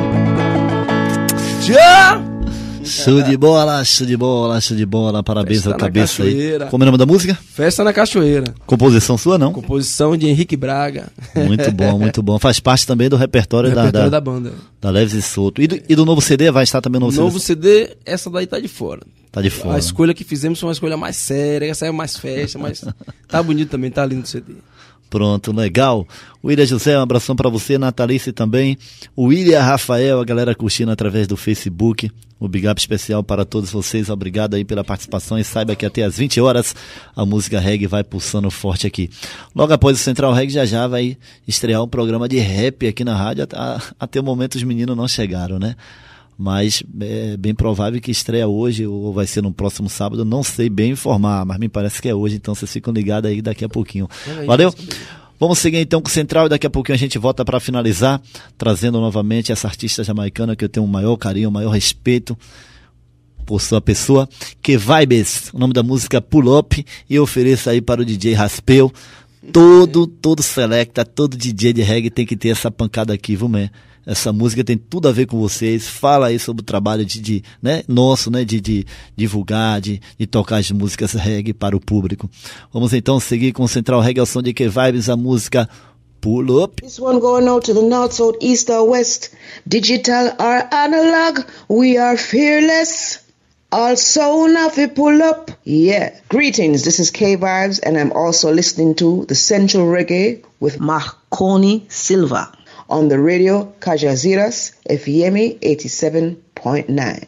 Já. Show de bola, show de bola, show de bola. Parabéns à cabeça aí. Como é o nome da música? Festa na Cachoeira. Composição sua, não? Composição de Henrique Braga. Muito bom, muito bom. Faz parte também do repertório, do da, repertório da, da banda. Da Leves e Solto. E do, e do novo C D? Vai estar também no novo, novo C D? Novo C D, essa daí tá de fora. Tá de fora. A escolha que fizemos foi uma escolha mais séria, essa é mais festa, mas tá bonito também, tá lindo o C D. Pronto, legal. William José, um abração pra você, Natalice também. O William Rafael, a galera curtindo através do Facebook. Um big up especial para todos vocês. Obrigado aí pela participação e saiba que até às vinte horas a música reggae vai pulsando forte aqui. Logo após o Central Reggae já já vai estrear um programa de rap aqui na rádio. Até o momento os meninos não chegaram, né? Mas é bem provável que estreia hoje ou vai ser no próximo sábado, não sei bem informar, mas me parece que é hoje, então vocês ficam ligados aí daqui a pouquinho. Valeu? Vamos seguir então com o Central e daqui a pouquinho a gente volta para finalizar, trazendo novamente essa artista jamaicana que eu tenho o maior carinho, o maior respeito por sua pessoa, que Vibes, o nome da música Pull Up, e eu ofereço aí para o D J Raspel. Todo, todo selecta, todo D J de reggae tem que ter essa pancada aqui, viu, man? Essa música tem tudo a ver com vocês. Fala aí sobre o trabalho de, de, né, nosso, né, de, de divulgar, de, de tocar as músicas reggae para o público. Vamos então seguir com o Central Reggae ao som de K-Vibes, a música Pull Up. This one going out to the north, south, east or west. Digital or analog, we are fearless. Also Nafi pull up. Yeah. Greetings, this is K-Vibes and I'm also listening to the Central Reggae with Marconi Silva. On the radio, Cajazeras, F M eighty-seven point nine.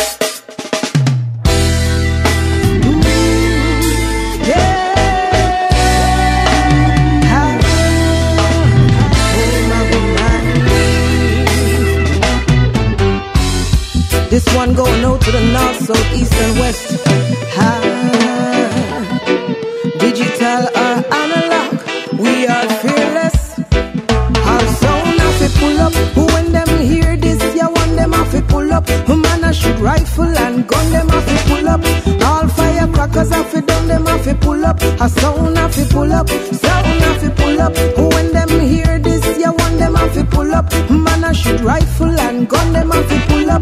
This one going out to the north, south, east and west. Ha. Digital or analog, we are fearless. Pull up, when them hear this, yeah, want them off it pull up. Man, I shoot rifle and gun them off it pull up. All firecrackers off it down them off it pull up. A sound off it pull up, sound off it pull up. When them hear this, yeah, want them off it pull up. Man, I shoot rifle and gun them off it pull up.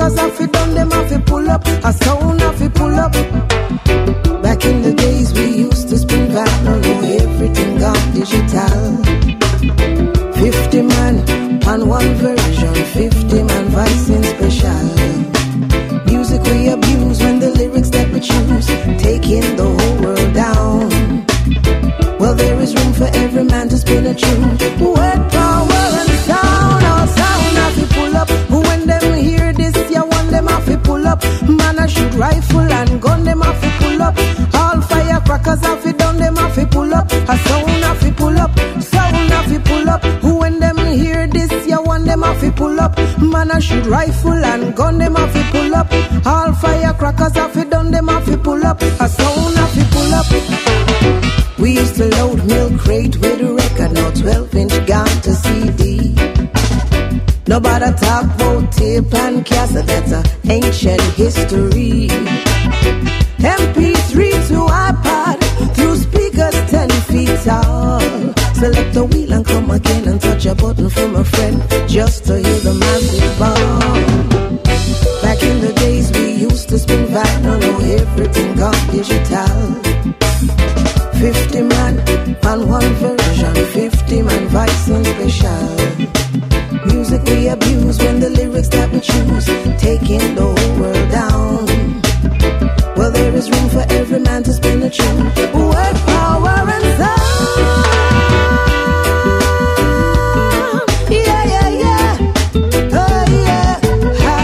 crackers have it done, them have it pull up. A sound have it pull up. Back in the days we used to spin vinyl, now everything gone digital. Fifty man on one version, fifty man voicing special. Music we abuse when the lyrics that we choose taking the whole world down. Well, there is room for every man to spin a tune. Word, power and sound, all sound have to pull up. When them hear this, you want them have to pull up. Man a shoot rifle and gun, them have to pull up. All firecrackers have to done, them have to pull up. A sound have to pull up, sound have to pull up. When them hear this, you want them have to pull up. Man a shoot rifle and gun, them have to pull up. All firecrackers have to done, them have to pull up. A sound have to pull up. We used to load milk crate with a record, now twelve inch gone to C D. Nobody talk about tape and cassette, that's a ancient history. M P three to iPod, through speakers ten feet tall. Select the wheel and come again and touch a button from a friend, just to hear the massive bomb. Back in the days we used to spin vinyl, now everything gone digital. Fifty man on one version, fifty man voice and special. Music we abuse when the lyrics that we choose taking the whole world down. Well, there is room for every man to spin a tune. Word, power and sound. Yeah, yeah, yeah. Oh yeah. Ha.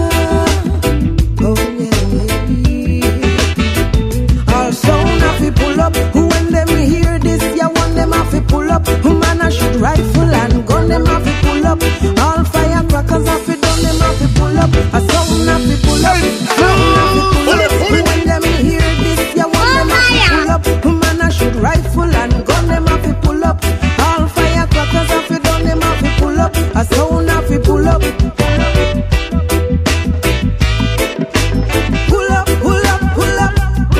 Oh yeah, yeah. All sound have to pull up. When them hear this, you want them have to pull up. Man a shoot rifle and gun, them have to pull up. All firecrackers have to done, them have to pull up. A sound have to pull up, sound have to pull up. When them hear this, you want them have to pull up. Man a shoot rifle and gun, them have to pull up. All firecrackers have to done, them have to pull up. A sound have to pull up. Pull up, pull up, pull up.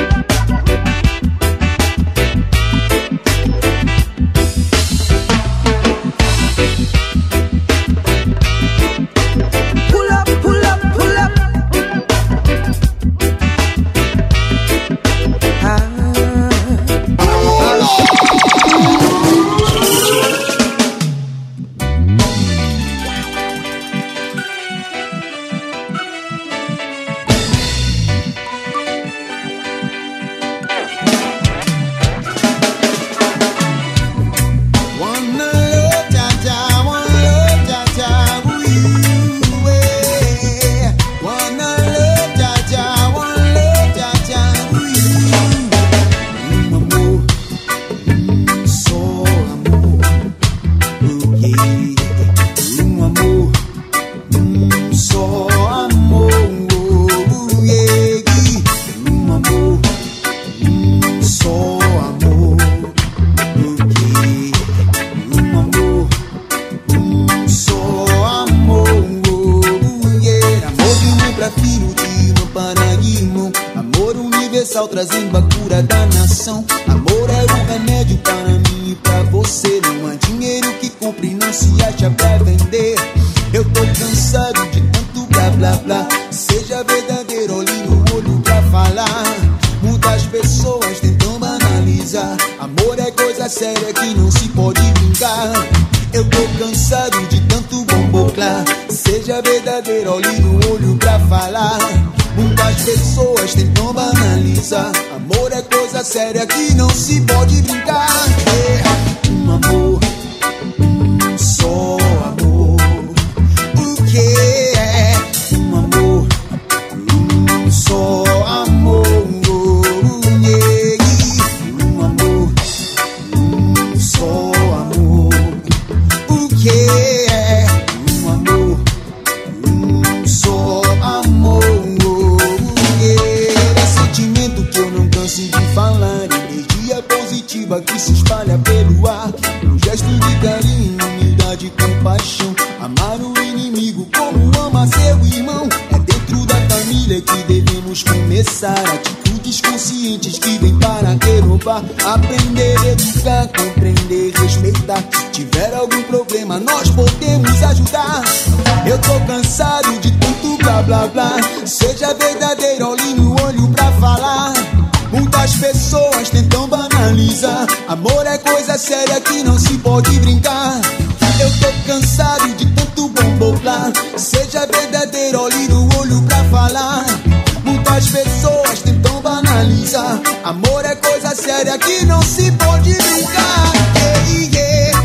universal trazendo a cura da nação. Amor é o remédio para mim e pra você. Não há dinheiro que compre e não se acha pra vender. Eu tô cansado de tanto blá blá blá. Seja verdadeiro, olhe no olho pra falar. Muitas pessoas tentam banalizar. Amor é coisa séria que não se pode brincar. Eu tô cansado de tanto bomboclar. Seja verdadeiro, olhe no olho pra falar. Muitas pessoas tentam banalizar. Amor é coisa séria que não se pode brincar. É um amor, um só amor. O que é um amor, um só amor? Um amor, um só amor. O que é um amor, um só amor? De falar, energia positiva que se espalha pelo ar. Um gesto de carinho, humildade e compaixão. Amar o inimigo como ama seu irmão. É dentro da família que devemos começar. Atitudes conscientes que vêm para renovar. Aprender, educar, compreender, respeitar. Se tiver algum problema nós podemos ajudar. Eu tô cansado de tanto blá blá blá. Seja verdadeiro, olhe no olho pra falar. Muitas pessoas tentam banalizar. Amor é coisa séria que não se pode brincar. Eu tô cansado de tanto bomboplá. Seja verdadeiro, olhe no olho pra falar. Muitas pessoas tentam banalizar. Amor é coisa séria que não se pode brincar. Yeah, yeah,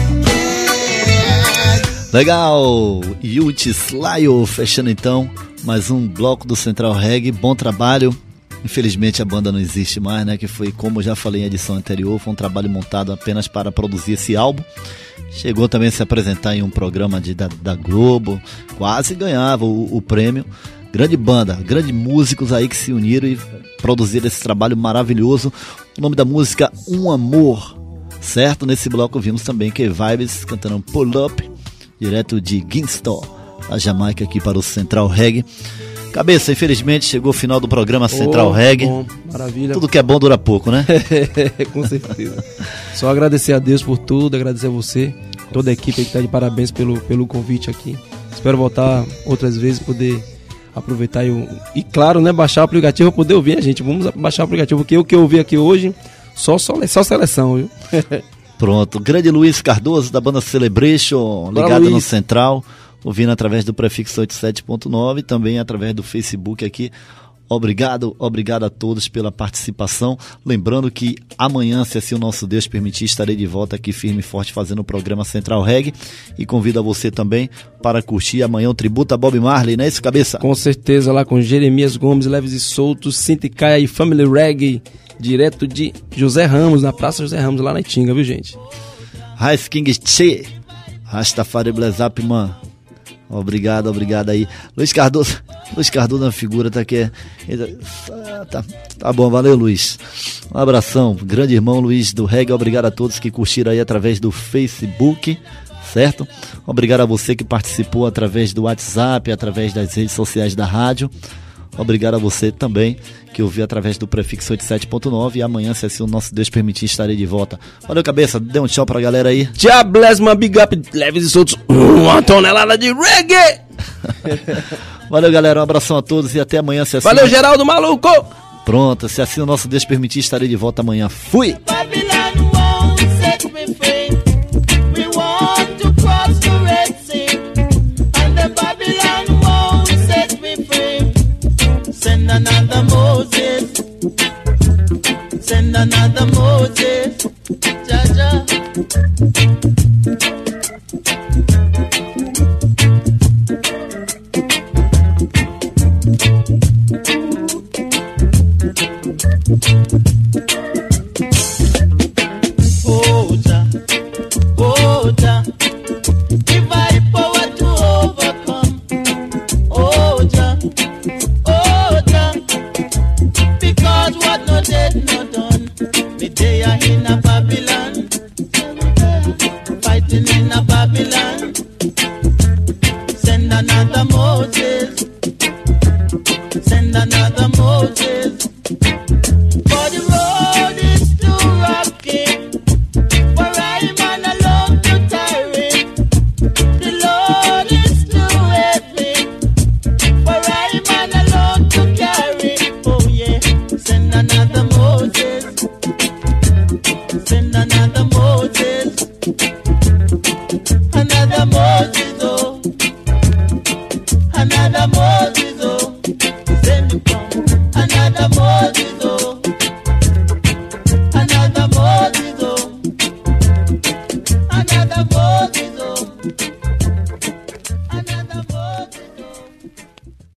yeah. Legal, Yuti Slayo fechando então mais um bloco do Central Reggae. Bom trabalho. Infelizmente a banda não existe mais, né? Que foi, como eu já falei em edição anterior, foi um trabalho montado apenas para produzir esse álbum. Chegou também a se apresentar em um programa de, da, da Globo, quase ganhava o, o prêmio. Grande banda, grandes músicos aí que se uniram e produziram esse trabalho maravilhoso. O nome da música, Um Amor, certo? Nesse bloco vimos também K-Vibes cantando Pull Up, direto de Kingston, a Jamaica, aqui para o Central Reggae. Cabeça, infelizmente chegou o final do programa Central oh, Reggae. Bom, maravilha. Tudo que é bom dura pouco, né? Com certeza. Só agradecer a Deus por tudo, agradecer a você, toda a equipe que está de parabéns pelo, pelo convite aqui. Espero voltar outras vezes, poder aproveitar e, e claro, né, baixar o aplicativo para poder ouvir a gente. Vamos baixar o aplicativo, porque o que eu ouvi aqui hoje, só, só, só seleção, viu? Pronto, grande Luiz Cardoso da banda Celebration, ligado no Central, ouvindo através do prefixo oitenta e sete ponto nove e também através do Facebook aqui. Obrigado, obrigado a todos pela participação. Lembrando que amanhã, se assim o nosso Deus permitir, estarei de volta aqui firme e forte fazendo o programa Central Reggae. E convido a você também para curtir amanhã o tributo a Bob Marley, não é isso, Cabeça? Com certeza, lá com Jeremias Gomes, Leves e Soltos, Cinti Caia e Family Reggae, direto de José Ramos, na Praça José Ramos, lá na Itinga, viu, gente? Raiz King Che, Rastafari Blazap, man. Obrigado, obrigado aí. Luiz Cardoso, Luiz Cardoso na figura, tá aqui. Tá, tá bom, valeu, Luiz. Um abração, grande irmão Luiz do Reggae. Obrigado a todos que curtiram aí através do Facebook, certo? Obrigado a você que participou através do WhatsApp, através das redes sociais da rádio. Obrigado a você também que ouviu através do prefixo oitenta e sete ponto nove. E amanhã, se assim o nosso Deus permitir, estarei de volta. Valeu, Cabeça, dê um tchau pra galera aí. Tchau, bless, my big up, Leves e Soltos, uma tonelada de reggae. Valeu, galera, um abração a todos e até amanhã, se assim... Valeu, Geraldo Maluco. Pronto, se assim o nosso Deus permitir, estarei de volta amanhã. Fui! Send another Moses, send another Moses, Jaja. Oh, Jah, oh, Jah, give I power to overcome. Oh, Jah. What no dead, no done. Me day in a Babylon, fighting in a Babylon. Send another Moses, send another Moses.